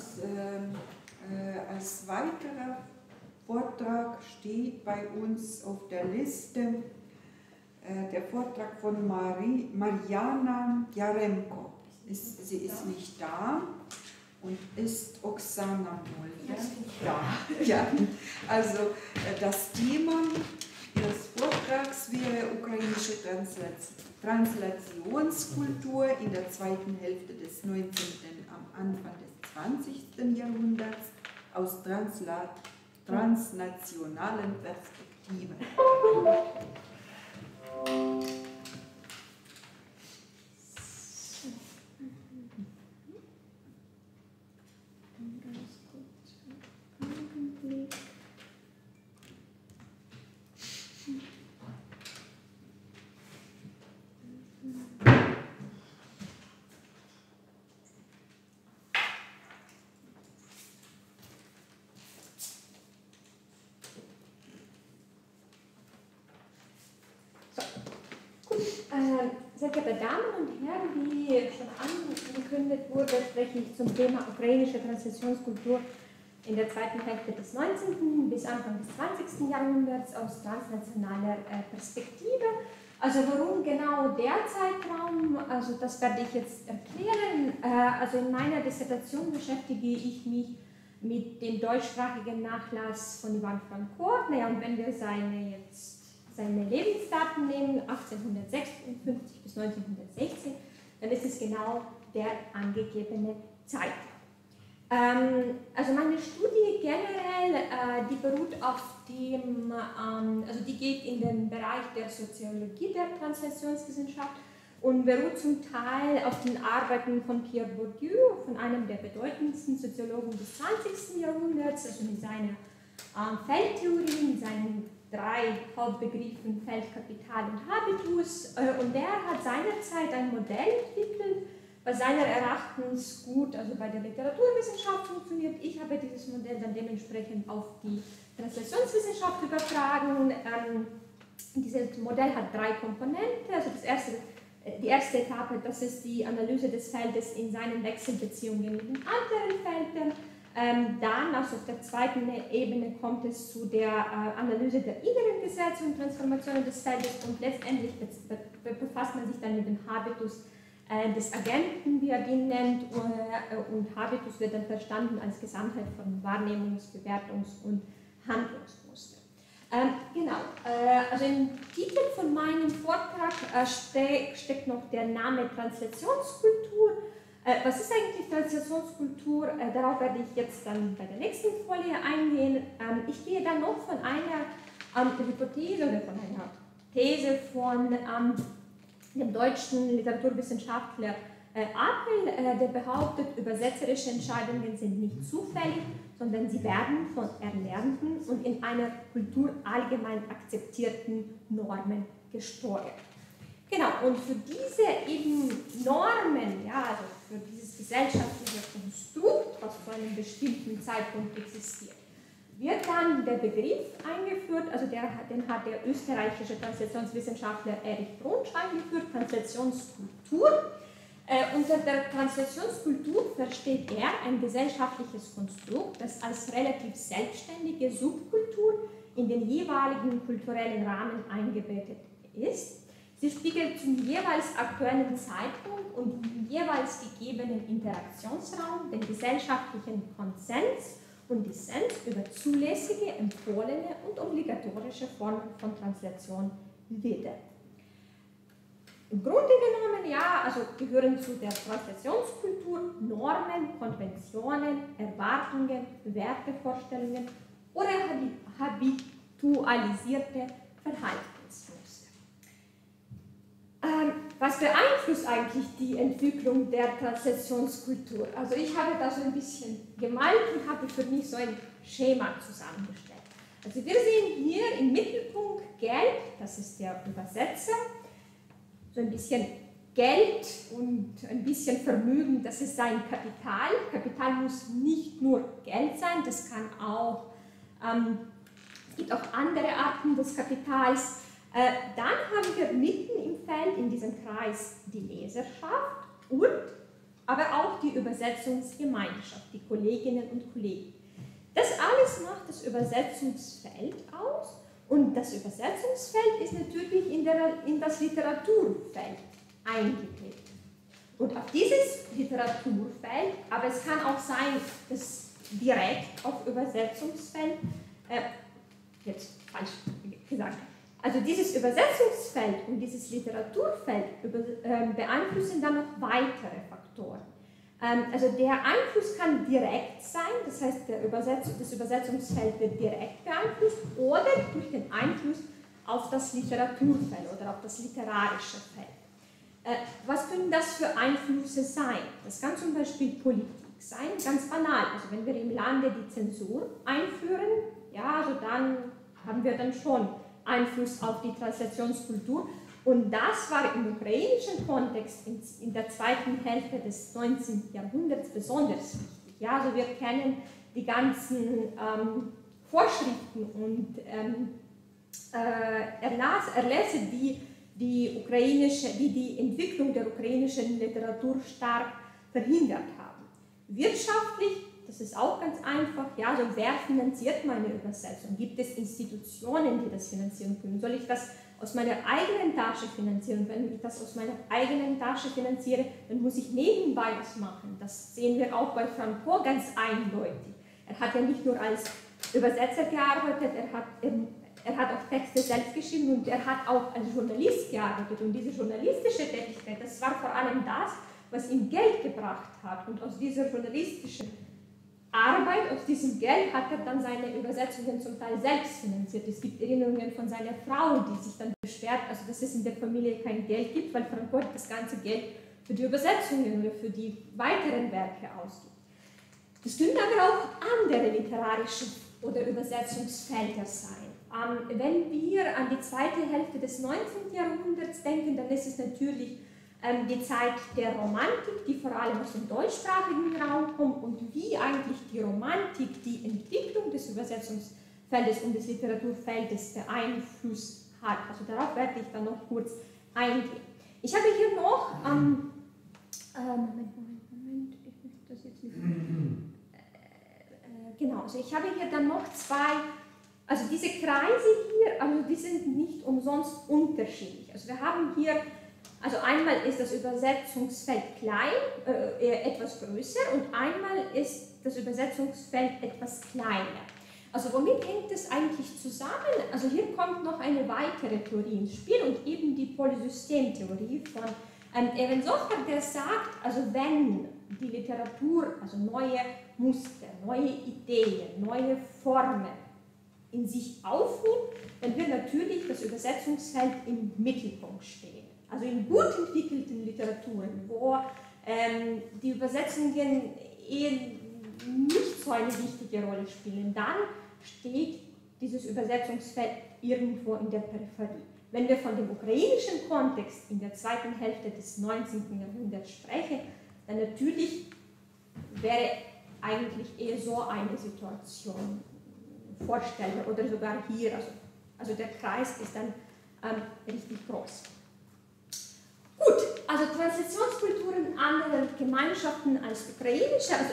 als weiterer Vortrag steht bei uns auf der Liste der Vortrag von Mariana Jaremko. Sie ist nicht da. Und ist Oksana Molde da? Ja, also das Thema Ihres Vortrags wäre ukrainische Translationskultur in der zweiten Hälfte des 19., am Anfang des 20. Jahrhunderts aus transnationalen Perspektiven. Sehr geehrte Damen und Herren, wie schon angekündigt wurde, spreche ich zum Thema ukrainische Translationskultur in der zweiten Hälfte des 19. bis Anfang des 20. Jahrhunderts aus transnationaler Perspektive. Also warum genau der Zeitraum, also das werde ich jetzt erklären. Also in meiner Dissertation beschäftige ich mich mit dem deutschsprachigen Nachlass von Ivan Franko. Naja, und wenn wir seine Lebensdaten nehmen, 1856 bis 1916, dann ist es genau der angegebene Zeitraum. Also meine Studie generell, die beruht auf dem, also die geht in den Bereich der Soziologie der Translationswissenschaft und beruht zum Teil auf den Arbeiten von Pierre Bourdieu, von einem der bedeutendsten Soziologen des 20. Jahrhunderts, also mit seiner Feldtheorie, mit seinen 3 Hauptbegriffen Feld, Kapital und Habitus, und der hat seinerzeit ein Modell entwickelt, was seiner Erachtens gut, also bei der Literaturwissenschaft funktioniert. Ich habe dieses Modell dann dementsprechend auf die Translationswissenschaft übertragen. Dieses Modell hat 3 Komponenten. Also die erste Etappe, das ist die Analyse des Feldes in seinen Wechselbeziehungen mit den anderen Feldern. Dann, also auf der zweiten Ebene, kommt es zu der Analyse der inneren Gesetze und Transformationen des Feldes und letztendlich befasst man sich dann mit dem Habitus des Agenten, wie er ihn nennt, und Habitus wird dann verstanden als Gesamtheit von Wahrnehmungs-, Bewertungs- und Handlungsmuster. Genau, also im Titel von meinem Vortrag steckt noch der Name Translationskultur. Was ist eigentlich Translationskultur? Darauf werde ich jetzt dann bei der nächsten Folie eingehen. Ich gehe dann noch von einer Hypothese oder von einer These von dem deutschen Literaturwissenschaftler Apel, der behauptet, übersetzerische Entscheidungen sind nicht zufällig, sondern sie werden von erlernten und in einer Kultur allgemein akzeptierten Normen gesteuert. Genau, und für diese eben Normen, ja, also für dieses gesellschaftliche Konstrukt, was zu einem bestimmten Zeitpunkt existiert, wird dann der Begriff eingeführt, also den hat der österreichische Translationswissenschaftler Erich Brunsch eingeführt, Translationskultur. Unter der Translationskultur versteht er ein gesellschaftliches Konstrukt, das als relativ selbstständige Subkultur in den jeweiligen kulturellen Rahmen eingebettet ist. Sie spiegelt zum jeweils aktuellen Zeitpunkt und im jeweils gegebenen Interaktionsraum den gesellschaftlichen Konsens und Dissens über zulässige, empfohlene und obligatorische Formen von Translation wider. Im Grunde genommen, ja, also gehören zu der Translationskultur Normen, Konventionen, Erwartungen, Wertevorstellungen oder habitualisierte Verhaltensmuster. Was beeinflusst eigentlich die Entwicklung der Translationskultur? Also ich habe da so ein bisschen gemalt und habe für mich so ein Schema zusammengestellt. Also wir sehen hier im Mittelpunkt Gelb, das ist der Übersetzer, so ein bisschen Geld und ein bisschen Vermögen, das ist sein Kapital. Kapital muss nicht nur Geld sein, das kann auch, es gibt auch andere Arten des Kapitals. Dann haben wir mitten im Feld in diesem Kreis die Leserschaft und aber auch die Übersetzungsgemeinschaft, die Kolleginnen und Kollegen. Das alles macht das Übersetzungsfeld aus Und das Übersetzungsfeld ist natürlich in das Literaturfeld eingebettet. Und auf dieses Literaturfeld, aber es kann auch sein, dass direkt auf Übersetzungsfeld, jetzt falsch gesagt, also dieses Übersetzungsfeld und dieses Literaturfeld beeinflussen dann noch weitere Faktoren. Also der Einfluss kann direkt sein, das heißt das Übersetzungsfeld wird direkt beeinflusst oder durch den Einfluss auf das Literaturfeld oder auf das literarische Feld. Was können das für Einflüsse sein? Das kann zum Beispiel Politik sein, ganz banal. Also wenn wir im Lande die Zensur einführen, ja, also dann haben wir dann schon Einfluss auf die Translationskultur. Und das war im ukrainischen Kontext in der zweiten Hälfte des 19. Jahrhunderts besonders wichtig. Ja, also wir kennen die ganzen Vorschriften und Erlässe, die die Entwicklung der ukrainischen Literatur stark verhindert haben. Wirtschaftlich, das ist auch ganz einfach, ja, also wer finanziert meine Übersetzung? Gibt es Institutionen, die das finanzieren können? Soll ich das aus meiner eigenen Tasche finanzieren? Wenn ich das aus meiner eigenen Tasche finanziere, dann muss ich nebenbei was machen. Das sehen wir auch bei Franco ganz eindeutig. Er hat ja nicht nur als Übersetzer gearbeitet, er hat auch Texte selbst geschrieben und er hat auch als Journalist gearbeitet. Und diese journalistische Tätigkeit, das war vor allem das, was ihm Geld gebracht hat. Und aus dieser journalistischen Arbeit, aus diesem Geld hat er dann seine Übersetzungen zum Teil selbst finanziert. Es gibt Erinnerungen von seiner Frau, die sich dann beschwert, also dass es in der Familie kein Geld gibt, weil Franco das ganze Geld für die Übersetzungen oder für die weiteren Werke ausgibt. Es können aber auch andere literarische oder Übersetzungsfelder sein. Wenn wir an die zweite Hälfte des 19. Jahrhunderts denken, dann ist es natürlich die Zeit der Romantik, die vor allem aus dem deutschsprachigen Raum kommt und wie eigentlich die Romantik die Entwicklung des Übersetzungsfeldes und des Literaturfeldes beeinflusst hat. Also darauf werde ich dann noch kurz eingehen. Ich habe hier noch, Moment, ich möchte das jetzt nicht. Genau, also ich habe hier dann noch zwei, also diese Kreise hier, also die sind nicht umsonst unterschiedlich. Also wir haben hier, also einmal ist das Übersetzungsfeld klein, etwas größer und einmal ist das Übersetzungsfeld etwas kleiner. Also womit hängt es eigentlich zusammen? Also hier kommt noch eine weitere Theorie ins Spiel und eben die Polysystemtheorie von Evan Socher, der sagt, also wenn die Literatur, also neue Muster, neue Ideen, neue Formen in sich aufnimmt, dann wird natürlich das Übersetzungsfeld im Mittelpunkt stehen. Also in gut entwickelten Literaturen, wo die Übersetzungen eher nicht so eine wichtige Rolle spielen, dann steht dieses Übersetzungsfeld irgendwo in der Peripherie. Wenn wir von dem ukrainischen Kontext in der zweiten Hälfte des 19. Jahrhunderts sprechen, dann natürlich wäre eigentlich eher so eine Situation vorstellbar oder sogar hier, also der Kreis ist dann richtig groß. Gut, also Translationskulturen anderer Gemeinschaften als ukrainische, also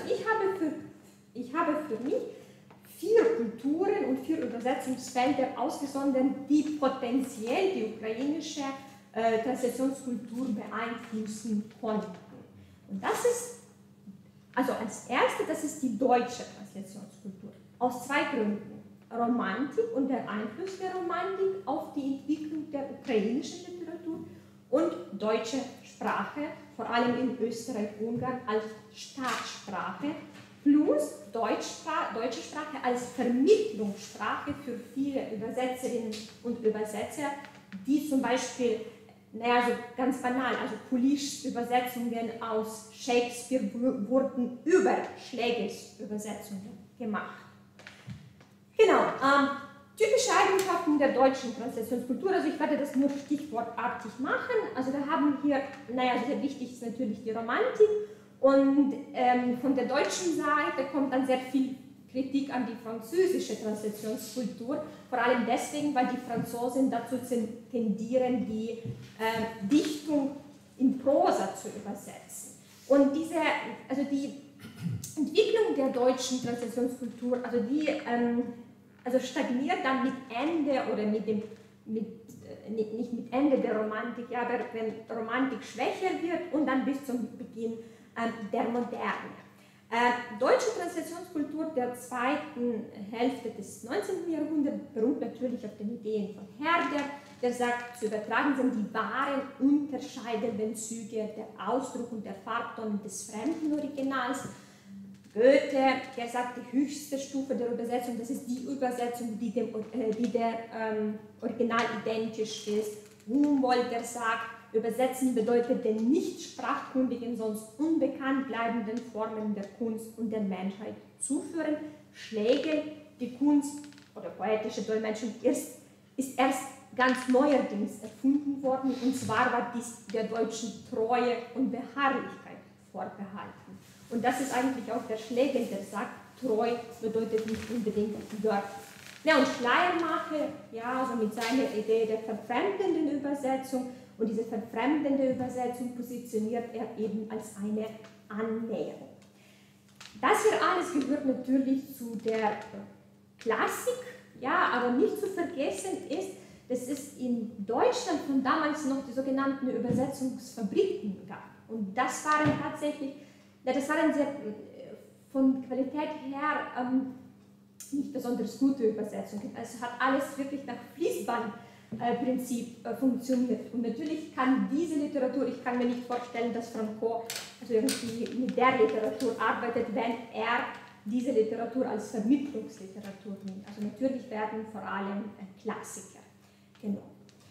ich habe für mich 4 Kulturen und 4 Übersetzungsfelder ausgesondert, die potenziell die ukrainische Translationskultur beeinflussen konnten. Und das ist, also als erste, das ist die deutsche Translationskultur. Aus 2 Gründen. Romantik und der Einfluss der Romantik auf die Entwicklung der ukrainischen Literatur und deutsche Sprache, vor allem in Österreich-Ungarn als Staatssprache, plus deutsche Sprache als Vermittlungssprache für viele Übersetzerinnen und Übersetzer, die zum Beispiel, naja, so ganz banal, also Kulischs Übersetzungen aus Shakespeare wurden über Schlegels Übersetzungen gemacht. Genau, typische Eigenschaften der deutschen Translationskultur, also ich werde das nur stichwortartig machen, also wir haben hier, naja, sehr wichtig ist natürlich die Romantik und von der deutschen Seite kommt dann sehr viel Kritik an die französische Translationskultur, vor allem deswegen, weil die Franzosen dazu tendieren, die Dichtung in Prosa zu übersetzen. Und die Entwicklung der deutschen Translationskultur, also die also stagniert dann mit Ende oder nicht mit Ende der Romantik, ja, aber wenn Romantik schwächer wird und dann bis zum Beginn der Moderne. Deutsche Translationskultur der zweiten Hälfte des 19. Jahrhunderts beruht natürlich auf den Ideen von Herder, der sagt, zu übertragen sind die wahren unterscheidenden Züge, der Ausdruck und der Farbton des fremden Originals. Goethe, der sagt, die höchste Stufe der Übersetzung, das ist die Übersetzung, die der Original identisch ist. Humboldt, der sagt, Übersetzen bedeutet den nicht sprachkundigen, sonst unbekannt bleibenden Formen der Kunst und der Menschheit zuführen. Schlegel, die Kunst oder poetische Dolmetschung ist erst ganz neuerdings erfunden worden, und zwar war dies der Deutschen Treue und Beharrlichkeit vorbehalten. Und das ist eigentlich auch der Schlegel, der sagt, treu bedeutet nicht unbedingt wörtlich. Ja, und Schleiermacher, ja, also mit seiner Idee der verfremdenden Übersetzung, und diese verfremdende Übersetzung positioniert er eben als eine Annäherung. Das hier alles gehört natürlich zu der Klassik, ja, aber nicht zu vergessen ist, dass es in Deutschland von damals noch die sogenannten Übersetzungsfabriken gab. Und das waren tatsächlich, das waren sehr, von Qualität her nicht besonders gute Übersetzungen. Es hat alles wirklich nach Fließbandprinzip funktioniert. Und natürlich kann diese Literatur, ich kann mir nicht vorstellen, dass Franco also irgendwie mit der Literatur arbeitet, wenn er diese Literatur als Vermittlungsliteratur nimmt. Also natürlich werden vor allem Klassiker genommen.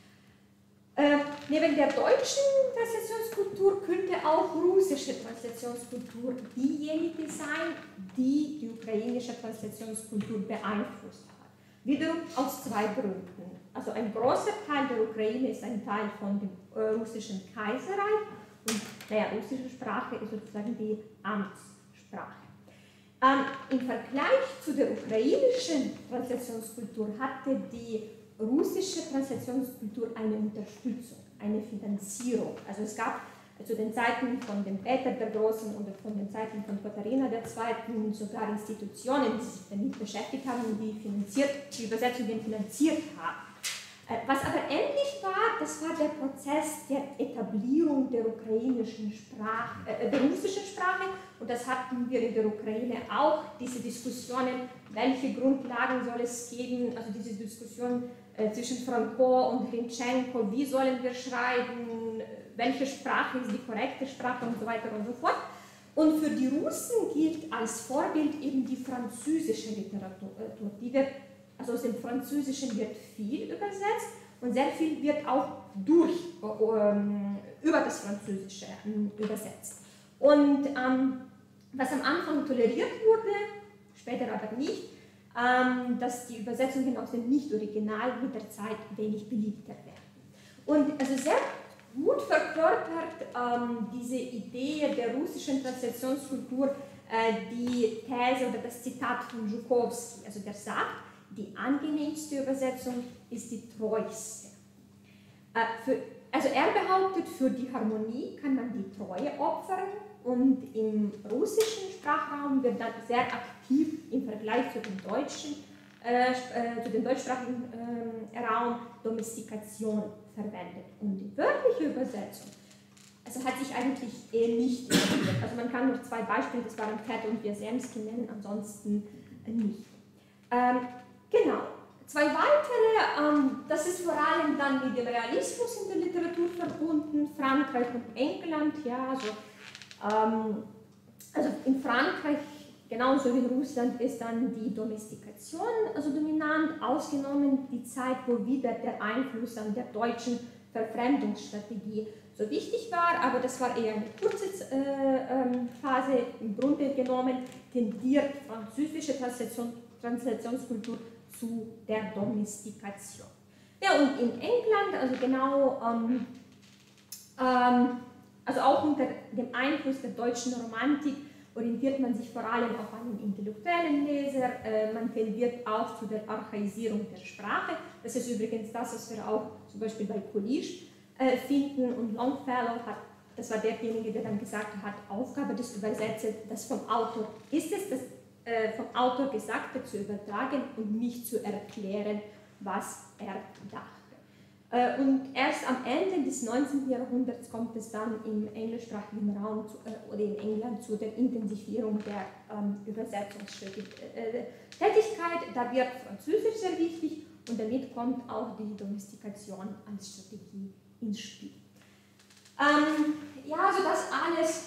Neben der deutschen Translationskultur könnte auch russische Translationskultur diejenige sein, die die ukrainische Translationskultur beeinflusst hat. Wiederum aus zwei Gründen. Also ein großer Teil der Ukraine ist ein Teil von dem russischen Kaiserreich, und russische Sprache ist sozusagen die Amtssprache. Im Vergleich zu der ukrainischen Translationskultur hatte die russische Translationskultur eine Unterstützung, eine Finanzierung. Also es gab zu den Zeiten von dem Peter der Großen und von den Zeiten von Katharina II. Sogar Institutionen, die sich damit beschäftigt haben und die Übersetzungen finanziert haben. Was aber ähnlich war, das war der Prozess der Etablierung der ukrainischen Sprache, der russischen Sprache, und das hatten wir in der Ukraine auch, diese Diskussionen, welche Grundlagen soll es geben, also diese Diskussion zwischen Franco und Hryntschenko, wie sollen wir schreiben, welche Sprache ist die korrekte Sprache und so weiter und so fort. Und für die Russen gilt als Vorbild eben die französische Literatur, die wird, also aus dem Französischen wird viel übersetzt und sehr viel wird auch über das Französische übersetzt. Und was am Anfang toleriert wurde, später aber nicht, dass die Übersetzungen aus dem Nicht-Original mit der Zeit wenig beliebter werden. Und also sehr gut verkörpert diese Idee der russischen Translationskultur die These oder das Zitat von Zhukovsky, also der sagt, die angenehmste Übersetzung ist die treueste. Also er behauptet, für die Harmonie kann man die Treue opfern, und im russischen Sprachraum wird dann sehr aktiv im Vergleich zu dem deutschsprachigen Raum Domestikation verwendet. Und die wörtliche Übersetzung also hat sich eigentlich nicht etabliert. Also man kann nur zwei Beispiele, das waren Fett und Wiesemski nennen, ansonsten nicht. Genau. Zwei weitere, das ist vor allem dann mit dem Realismus in der Literatur verbunden, Frankreich und England, ja, also in Frankreich, genauso wie in Russland, ist dann die Domestikation also dominant, ausgenommen die Zeit, wo wieder der Einfluss an der deutschen Verfremdungsstrategie so wichtig war, aber das war eher eine kurze Phase. Im Grunde genommen tendiert französische Translationskultur zu der Domestikation. Ja, und in England, also genau, also auch unter dem Einfluss der deutschen Romantik orientiert man sich vor allem auf einen intellektuellen Leser, man tendiert auch zu der Archaisierung der Sprache. Das ist übrigens das, was wir auch zum Beispiel bei Coliche finden, und Longfellow das war derjenige, der dann gesagt hat, Aufgabe des Übersetzers, das vom Autor ist es, das vom Autor Gesagte zu übertragen und nicht zu erklären, was er dachte. Und erst am Ende des 19. Jahrhunderts kommt es dann im englischsprachigen Raum oder in England zu der Intensivierung der Übersetzungstätigkeit. Da wird Französisch sehr wichtig und damit kommt auch die Domestikation als Strategie ins Spiel. Ja, also das alles,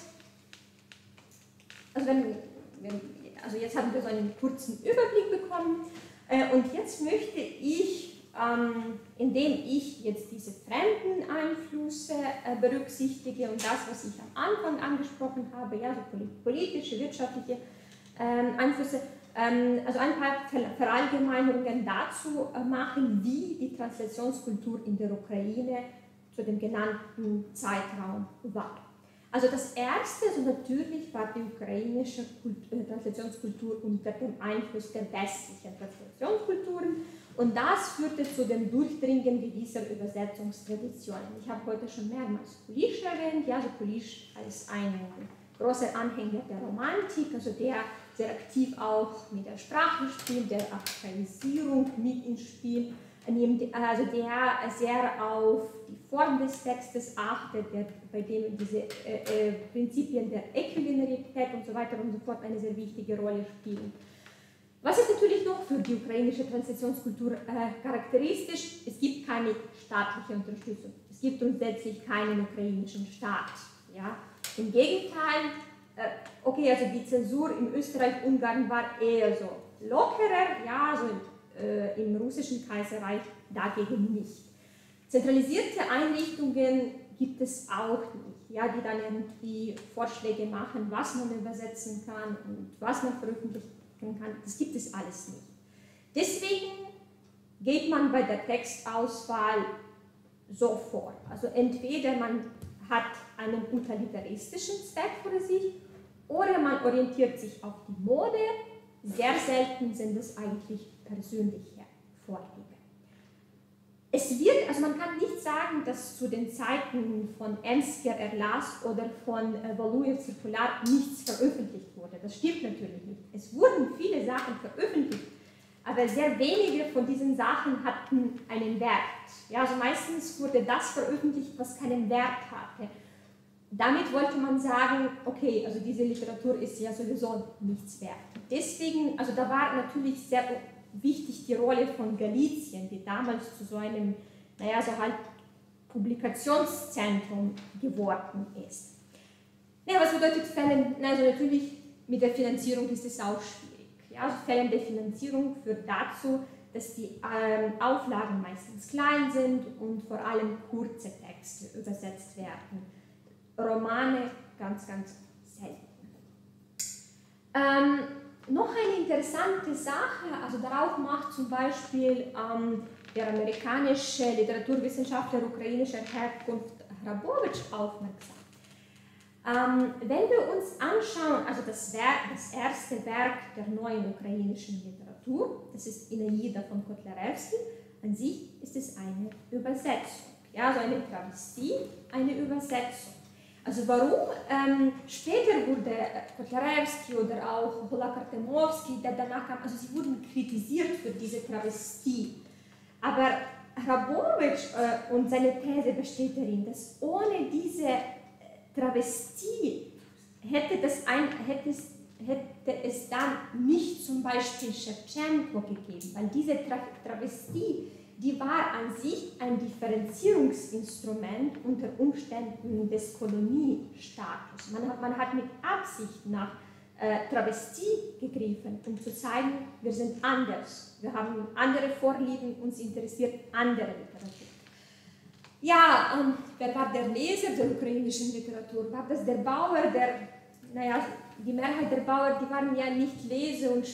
also jetzt haben wir so einen kurzen Überblick bekommen und jetzt möchte ich, indem ich jetzt diese fremden Einflüsse berücksichtige und das, was ich am Anfang angesprochen habe, ja, so politische, wirtschaftliche Einflüsse, also ein paar Verallgemeinerungen dazu machen, wie die Translationskultur in der Ukraine zu dem genannten Zeitraum war. Also das erste, also natürlich war die ukrainische Translationskultur unter dem Einfluss der westlichen Translationskulturen und das führte zu dem Durchdringen dieser Übersetzungstraditionen. Ich habe heute schon mehrmals Kulisch erwähnt, ja, also Kulisch als ein großer Anhänger der Romantik, also der sehr aktiv auch mit der Sprache spielt, der Aktualisierung mit ins Spiel nimmt, also der sehr auf die Form des Textes achtet, bei dem diese Prinzipien der Äquilinearität und so weiter und so fort eine sehr wichtige Rolle spielen. Was ist natürlich noch für die ukrainische Translationskultur charakteristisch? Es gibt keine staatliche Unterstützung. Es gibt grundsätzlich keinen ukrainischen Staat. Ja? Im Gegenteil, okay, also die Zensur in Österreich-Ungarn war eher so lockerer, ja, so im russischen Kaiserreich dagegen nicht. Zentralisierte Einrichtungen gibt es auch nicht, ja, die dann irgendwie Vorschläge machen, was man übersetzen kann und was man veröffentlichen kann. Das gibt es alles nicht. Deswegen geht man bei der Textauswahl so vor. Also entweder man hat einen utilitaristischen Zweck vor sich oder man orientiert sich auf die Mode. Sehr selten sind es eigentlich persönliche Vorlieben. Es wird, also man kann nicht sagen, dass zu den Zeiten von Ensker Erlass oder von Walujew Zirkular nichts veröffentlicht wurde. Das stimmt natürlich nicht. Es wurden viele Sachen veröffentlicht, aber sehr wenige von diesen Sachen hatten einen Wert. Ja, also meistens wurde das veröffentlicht, was keinen Wert hatte. Damit wollte man sagen, okay, also diese Literatur ist ja sowieso nichts wert. Deswegen, also da war natürlich sehr wichtig die Rolle von Galizien, die damals zu so einem, naja, so halt Publikationszentrum geworden ist. Ja, was bedeutet Fällen? Also natürlich mit der Finanzierung ist es auch schwierig. Ja, also fehlende Finanzierung führt dazu, dass die Auflagen meistens klein sind und vor allem kurze Texte übersetzt werden. Romane ganz, ganz selten. Noch eine interessante Sache, also darauf macht zum Beispiel der amerikanische Literaturwissenschaftler ukrainischer Herkunft Hrabowitsch aufmerksam. Wenn wir uns anschauen, also das erste Werk der neuen ukrainischen Literatur, das ist Eneida von Kotlarewski, an sich ist es eine Übersetzung, ja, also eine Travestie, eine Übersetzung. Also warum? Später wurde Kotlarewski oder auch Holokartemowski, der danach kam, also sie wurden kritisiert für diese Travestie. Aber Hrabowitsch und seine These besteht darin, dass ohne diese Travestie hätte es dann nicht zum Beispiel Schewtschenko gegeben, weil diese Travestie, die war an sich ein Differenzierungsinstrument unter Umständen des Koloniestatus. Man hat mit Absicht nach Travestie gegriffen, um zu zeigen, wir sind anders, wir haben andere Vorlieben, uns interessiert andere Literatur. Ja, wer war der Leser der ukrainischen Literatur? War das der Bauer, naja, die Mehrheit der Bauer, die waren ja nicht lese- und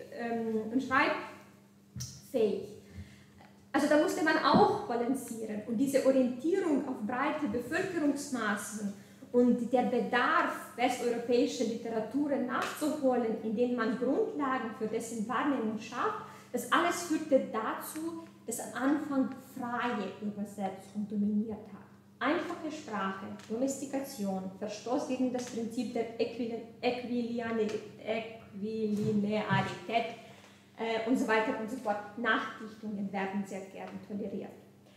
schreibfähig. Also da musste man auch balancieren und diese Orientierung auf breite Bevölkerungsmassen und der Bedarf westeuropäischer Literaturen nachzuholen, indem man Grundlagen für dessen Wahrnehmung schafft, das alles führte dazu, dass am Anfang freie Übersetzung dominiert hat. Einfache Sprache, Domestikation, Verstoß gegen das Prinzip der Äquilinearität wie Linearität und so weiter und so fort. Nachdichtungen werden sehr gerne toleriert.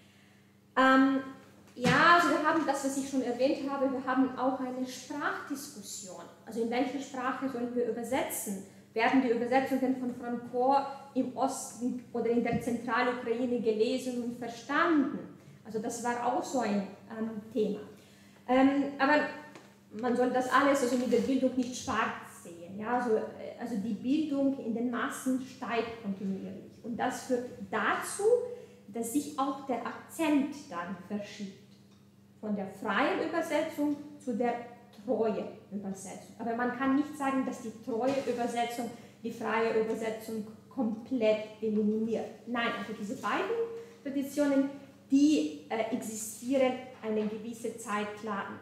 Ja, also wir haben das, was ich schon erwähnt habe, wir haben auch eine Sprachdiskussion. Also in welcher Sprache sollen wir übersetzen? Werden die Übersetzungen von Franco im Osten oder in der Zentralukraine gelesen und verstanden? Also das war auch so ein Thema. Aber man soll das alles also mit der Bildung nicht schwarz sehen. Ja? Also die Bildung in den Massen steigt kontinuierlich. Und das führt dazu, dass sich auch der Akzent dann verschiebt. Von der freien Übersetzung zu der treuen Übersetzung. Aber man kann nicht sagen, dass die treue Übersetzung die freie Übersetzung komplett eliminiert. Nein, also diese beiden Traditionen, die existieren eine gewisse Zeit lang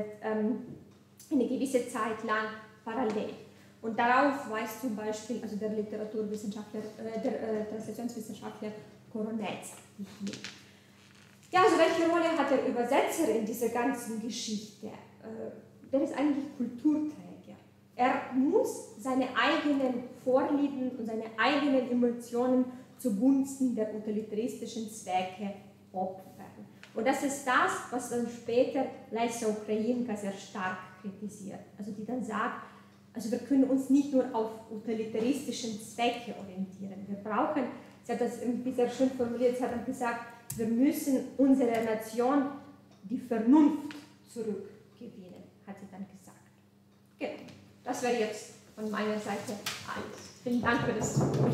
parallel. Und darauf weist zum Beispiel also der Literaturwissenschaftler, der Translationswissenschaftler Koronetz hin. Ja, also welche Rolle hat der Übersetzer in dieser ganzen Geschichte? Der ist eigentlich Kulturträger. Er muss seine eigenen Vorlieben und seine eigenen Emotionen zugunsten der utilitaristischen Zwecke opfern. Und das ist das, was dann später Lejsa Ukrajinka sehr stark kritisiert. Also die dann sagt, also wir können uns nicht nur auf utilitaristischen Zwecke orientieren. Wir brauchen, sie hat das irgendwie sehr schön formuliert, sie hat dann gesagt, wir müssen unserer Nation die Vernunft zurückgewinnen, hat sie dann gesagt. Genau. Das wäre jetzt von meiner Seite alles. Vielen Dank für das Zuhören.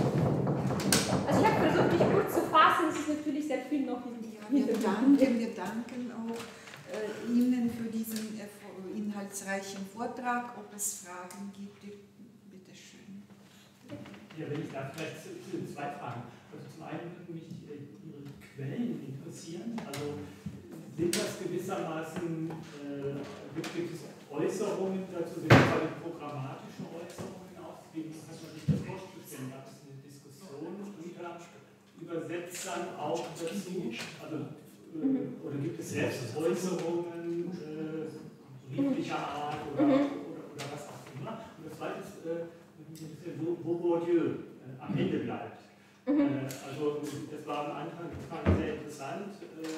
Also ich habe versucht, mich kurz zu fassen, es ist natürlich sehr viel noch in die Wir danken auch Ihnen für diesen inhaltsreichen Vortrag. Ob es Fragen gibt, bitte schön. Ja, wenn ich da vielleicht zu zwei Fragen. Also zum einen würden mich Ihre Quellen interessieren. Also sind das gewissermaßen, gibt es Äußerungen dazu, sind das alle programmatische Äußerungen aus? Wie kann man sich das vorstellen? Gab es eine Diskussion unter Übersetzern auch dazu? Also, oder gibt es selbst Äußerungen lieblicher Art oder was auch immer? Und das zweite ist, wo Bourdieu am Ende bleibt. Also das war am Anfang sehr interessant.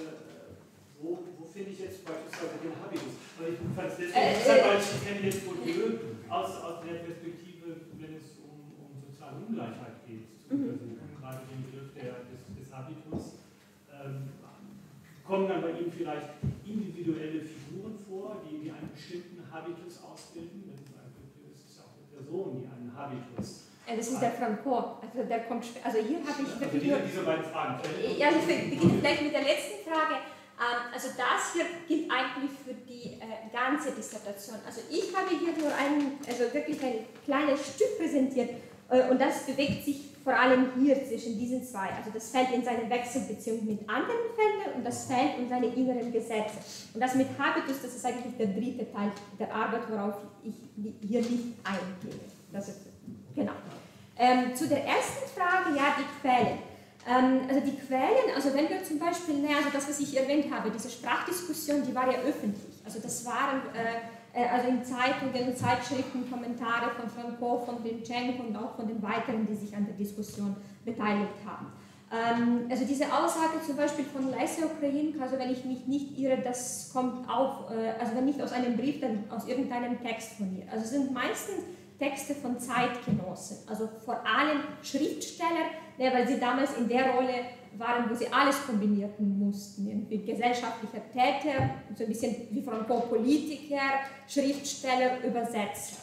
Wo finde ich jetzt beispielsweise den Habitus? Weil ich fand es deswegen interessant, weil ich kenne jetzt Bourdieu aus der Perspektive, wenn es um soziale Ungleichheit geht, zu untersuchen, gerade den Begriff des Habitus. Kommen dann bei Ihnen vielleicht individuelle Figuren vor, die einen bestimmten Habitus ausbilden? Es ist auch eine Person, die einen Habitus. Das ist der Franco, also der kommt später. Also hier habe ich wirklich. Also diese beiden Fragen. Ja, ich beginne vielleicht mit der letzten Frage. Also das hier gilt eigentlich für die ganze Dissertation. Also ich habe hier nur wirklich ein kleines Stück präsentiert und das bewegt sich vor allem hier zwischen diesen zwei. Also das Feld in seine Wechselbeziehung mit anderen Feldern und das Feld und seine inneren Gesetze. Und das mit Habitus, das ist eigentlich der dritte Teil der Arbeit, worauf ich hier nicht eingehe. Das ist, genau. Zu der ersten Frage, ja, die Quellen. Also die Quellen, also wenn wir zum Beispiel, also das, was ich erwähnt habe, diese Sprachdiskussion, die war ja öffentlich. Also das waren also in Zeitungen, Zeitschriften, Kommentare von Franco, von Glimchenko und auch von den weiteren, die sich an der Diskussion beteiligt haben. Also diese Aussage zum Beispiel von Lejsa Ukrajinka, also wenn ich mich nicht irre, das kommt auch, also wenn nicht aus einem Brief, dann aus irgendeinem Text von ihr. Also es sind meistens Texte von Zeitgenossen, also vor allem Schriftsteller, weil sie damals in der Rolle waren, wo sie alles kombinieren mussten, irgendwie gesellschaftlicher Täter, so ein bisschen wie Franco Politiker, Schriftsteller, Übersetzer.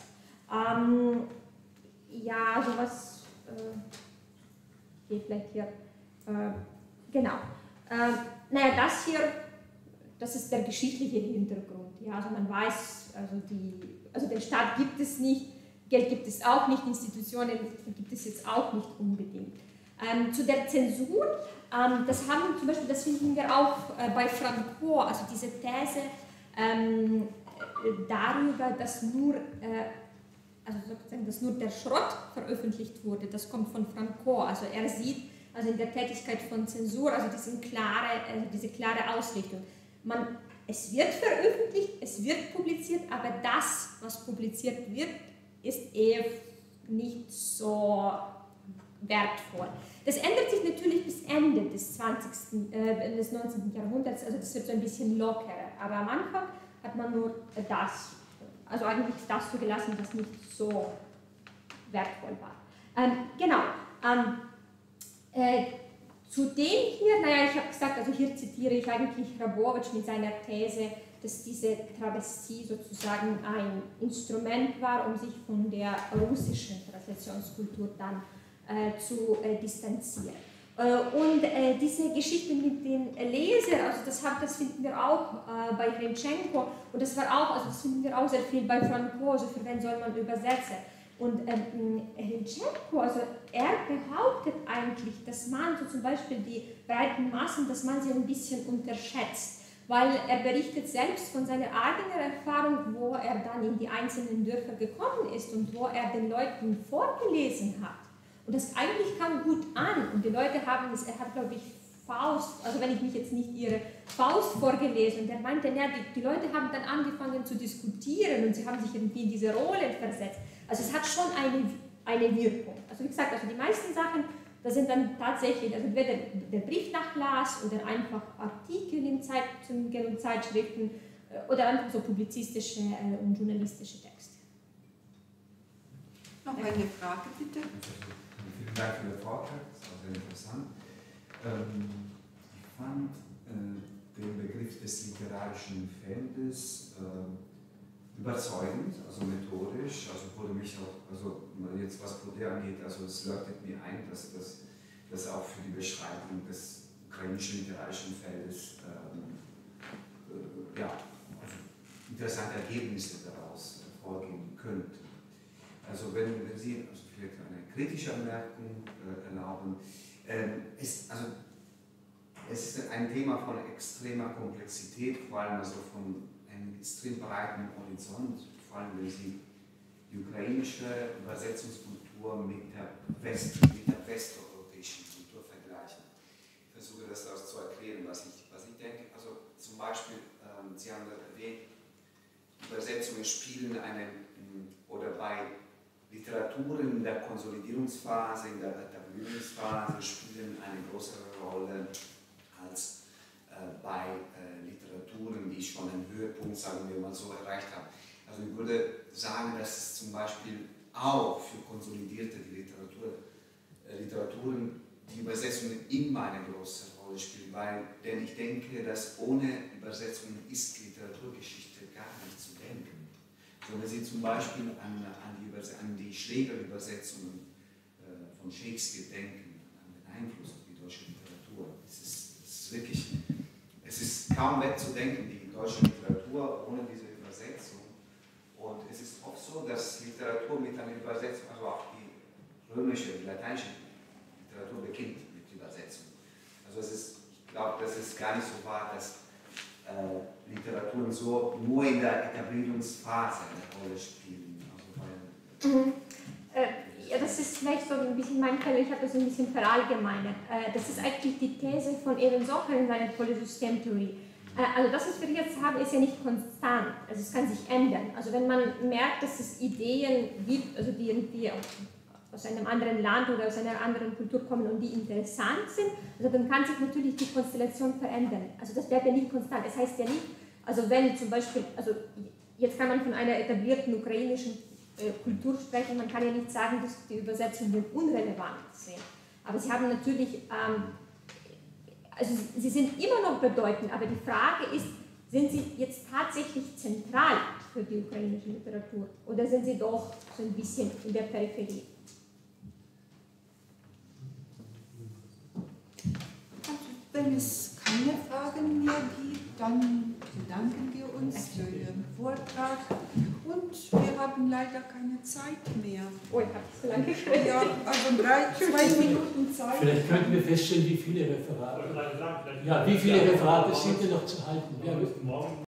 Ja, sowas geht vielleicht hier. Genau. Naja, das hier, das ist der geschichtliche Hintergrund. Ja, also man weiß, also den Staat gibt es nicht, Geld gibt es auch nicht, Institutionen gibt es jetzt auch nicht unbedingt. Zu der Zensur, das finden wir auch bei Franco, also diese These darüber, dass nur der Schrott veröffentlicht wurde, das kommt von Franco. Also er sieht also in der Tätigkeit von Zensur, also diese klare Ausrichtung. Es wird veröffentlicht, es wird publiziert, aber das, was publiziert wird, ist eher nicht so wertvoll. Das ändert sich natürlich bis Ende des 19. Jahrhunderts, also das wird so ein bisschen lockerer, aber am Anfang hat man nur das, also eigentlich das zugelassen, was nicht so wertvoll war. Zudem hier, naja, ich habe gesagt, also hier zitiere ich eigentlich Hrabowitsch mit seiner These, dass diese Travestie sozusagen ein Instrument war, um sich von der russischen Translationskultur dann zu distanzieren. Und diese Geschichte mit den Lesern, also das finden wir auch bei Hryntschenko und das finden wir auch sehr viel bei Franco, also für wen soll man übersetzen. Und Hryntschenko, also er behauptet eigentlich, dass man so zum Beispiel die breiten Massen, dass man sie ein bisschen unterschätzt, weil er berichtet selbst von seiner eigenen Erfahrung, wo er dann in die einzelnen Dörfer gekommen ist und wo er den Leuten vorgelesen hat. Und das eigentlich kam gut an und die Leute haben es, er hat glaube ich Faust, also wenn ich mich jetzt nicht irre, Faust vorgelesen und er meinte, ja, die Leute haben dann angefangen zu diskutieren und sie haben sich irgendwie in diese Rollen versetzt. Also es hat schon eine Wirkung. Also wie gesagt, also die meisten Sachen, das sind dann tatsächlich, also entweder der Briefnachlass oder einfach Artikel in Zeitungen und Zeitschriften oder einfach so publizistische und journalistische Texte. Noch eine Frage, bitte. Vielen Dank für den Vortrag, das war sehr interessant. Ich fand den Begriff des literarischen Feldes überzeugend, also methodisch, also wurde mich auch, also jetzt was Baudelaire angeht, also es leuchtet mir ein, dass das auch für die Beschreibung des ukrainischen literarischen Feldes also interessante Ergebnisse daraus hervorgehen könnten. Also wenn Sie also vielleicht eine kritische Anmerkung erlauben, es ist ein Thema von extremer Komplexität, vor allem also von einem extrem breiten Horizont, vor allem wenn Sie die ukrainische Übersetzungskultur mit der westeuropäischen Kultur vergleichen. Ich versuche das zu erklären, was ich denke. Also zum Beispiel, Sie haben erwähnt, Übersetzungen spielen oder bei Literaturen in der Konsolidierungsphase, in der Etablierungsphase spielen eine größere Rolle als bei Literaturen, die schon einen Höhepunkt, sagen wir mal so, erreicht haben. Also ich würde sagen, dass es zum Beispiel auch für konsolidierte Literaturen die Übersetzungen immer eine große Rolle spielen, denn ich denke, dass ohne Übersetzungen ist Literaturgeschichte gar nicht zu denken. So, wenn Sie zum Beispiel an die Schlegel-Übersetzungen von Shakespeare denken, an den Einfluss auf die deutsche Literatur, es ist kaum wegzudenken, die deutsche Literatur ohne diese Übersetzung. Und es ist oft so, dass Literatur mit einer Übersetzung, also auch die römische, die lateinische Literatur beginnt mit Übersetzung. Also ich glaube, das ist gar nicht so wahr, dass Literaturen so nur in der Etablierungsphase eine Rolle spielen. Ja, das ist vielleicht so ein bisschen mein Fall, ich habe das ein bisschen verallgemeinert. Das ist eigentlich die These von Evan Socher in seiner Polysystemtheorie. Also das, was wir jetzt haben, ist ja nicht konstant, also es kann sich ändern. Also wenn man merkt, dass es Ideen gibt, also die irgendwie aus einem anderen Land oder aus einer anderen Kultur kommen und die interessant sind, also dann kann sich natürlich die Konstellation verändern. Also das bleibt ja nicht konstant. Das heißt ja nicht, also wenn zum Beispiel, also jetzt kann man von einer etablierten ukrainischen Kultur sprechen, man kann ja nicht sagen, dass die Übersetzungen unrelevant sind. Aber sie haben natürlich, also sie sind immer noch bedeutend, aber die Frage ist, sind sie jetzt tatsächlich zentral für die ukrainische Literatur oder sind sie doch so ein bisschen in der Peripherie? Wenn es keine Fragen mehr gibt, dann bedanken wir uns für Ihren Vortrag und wir haben leider keine Zeit mehr. Oh, ich habe so lange gesprochen. Ja, also 2 Minuten Zeit. Vielleicht könnten wir feststellen, wie viele Referate. Ja, wie viele Referate sind denn noch zu halten? Ja,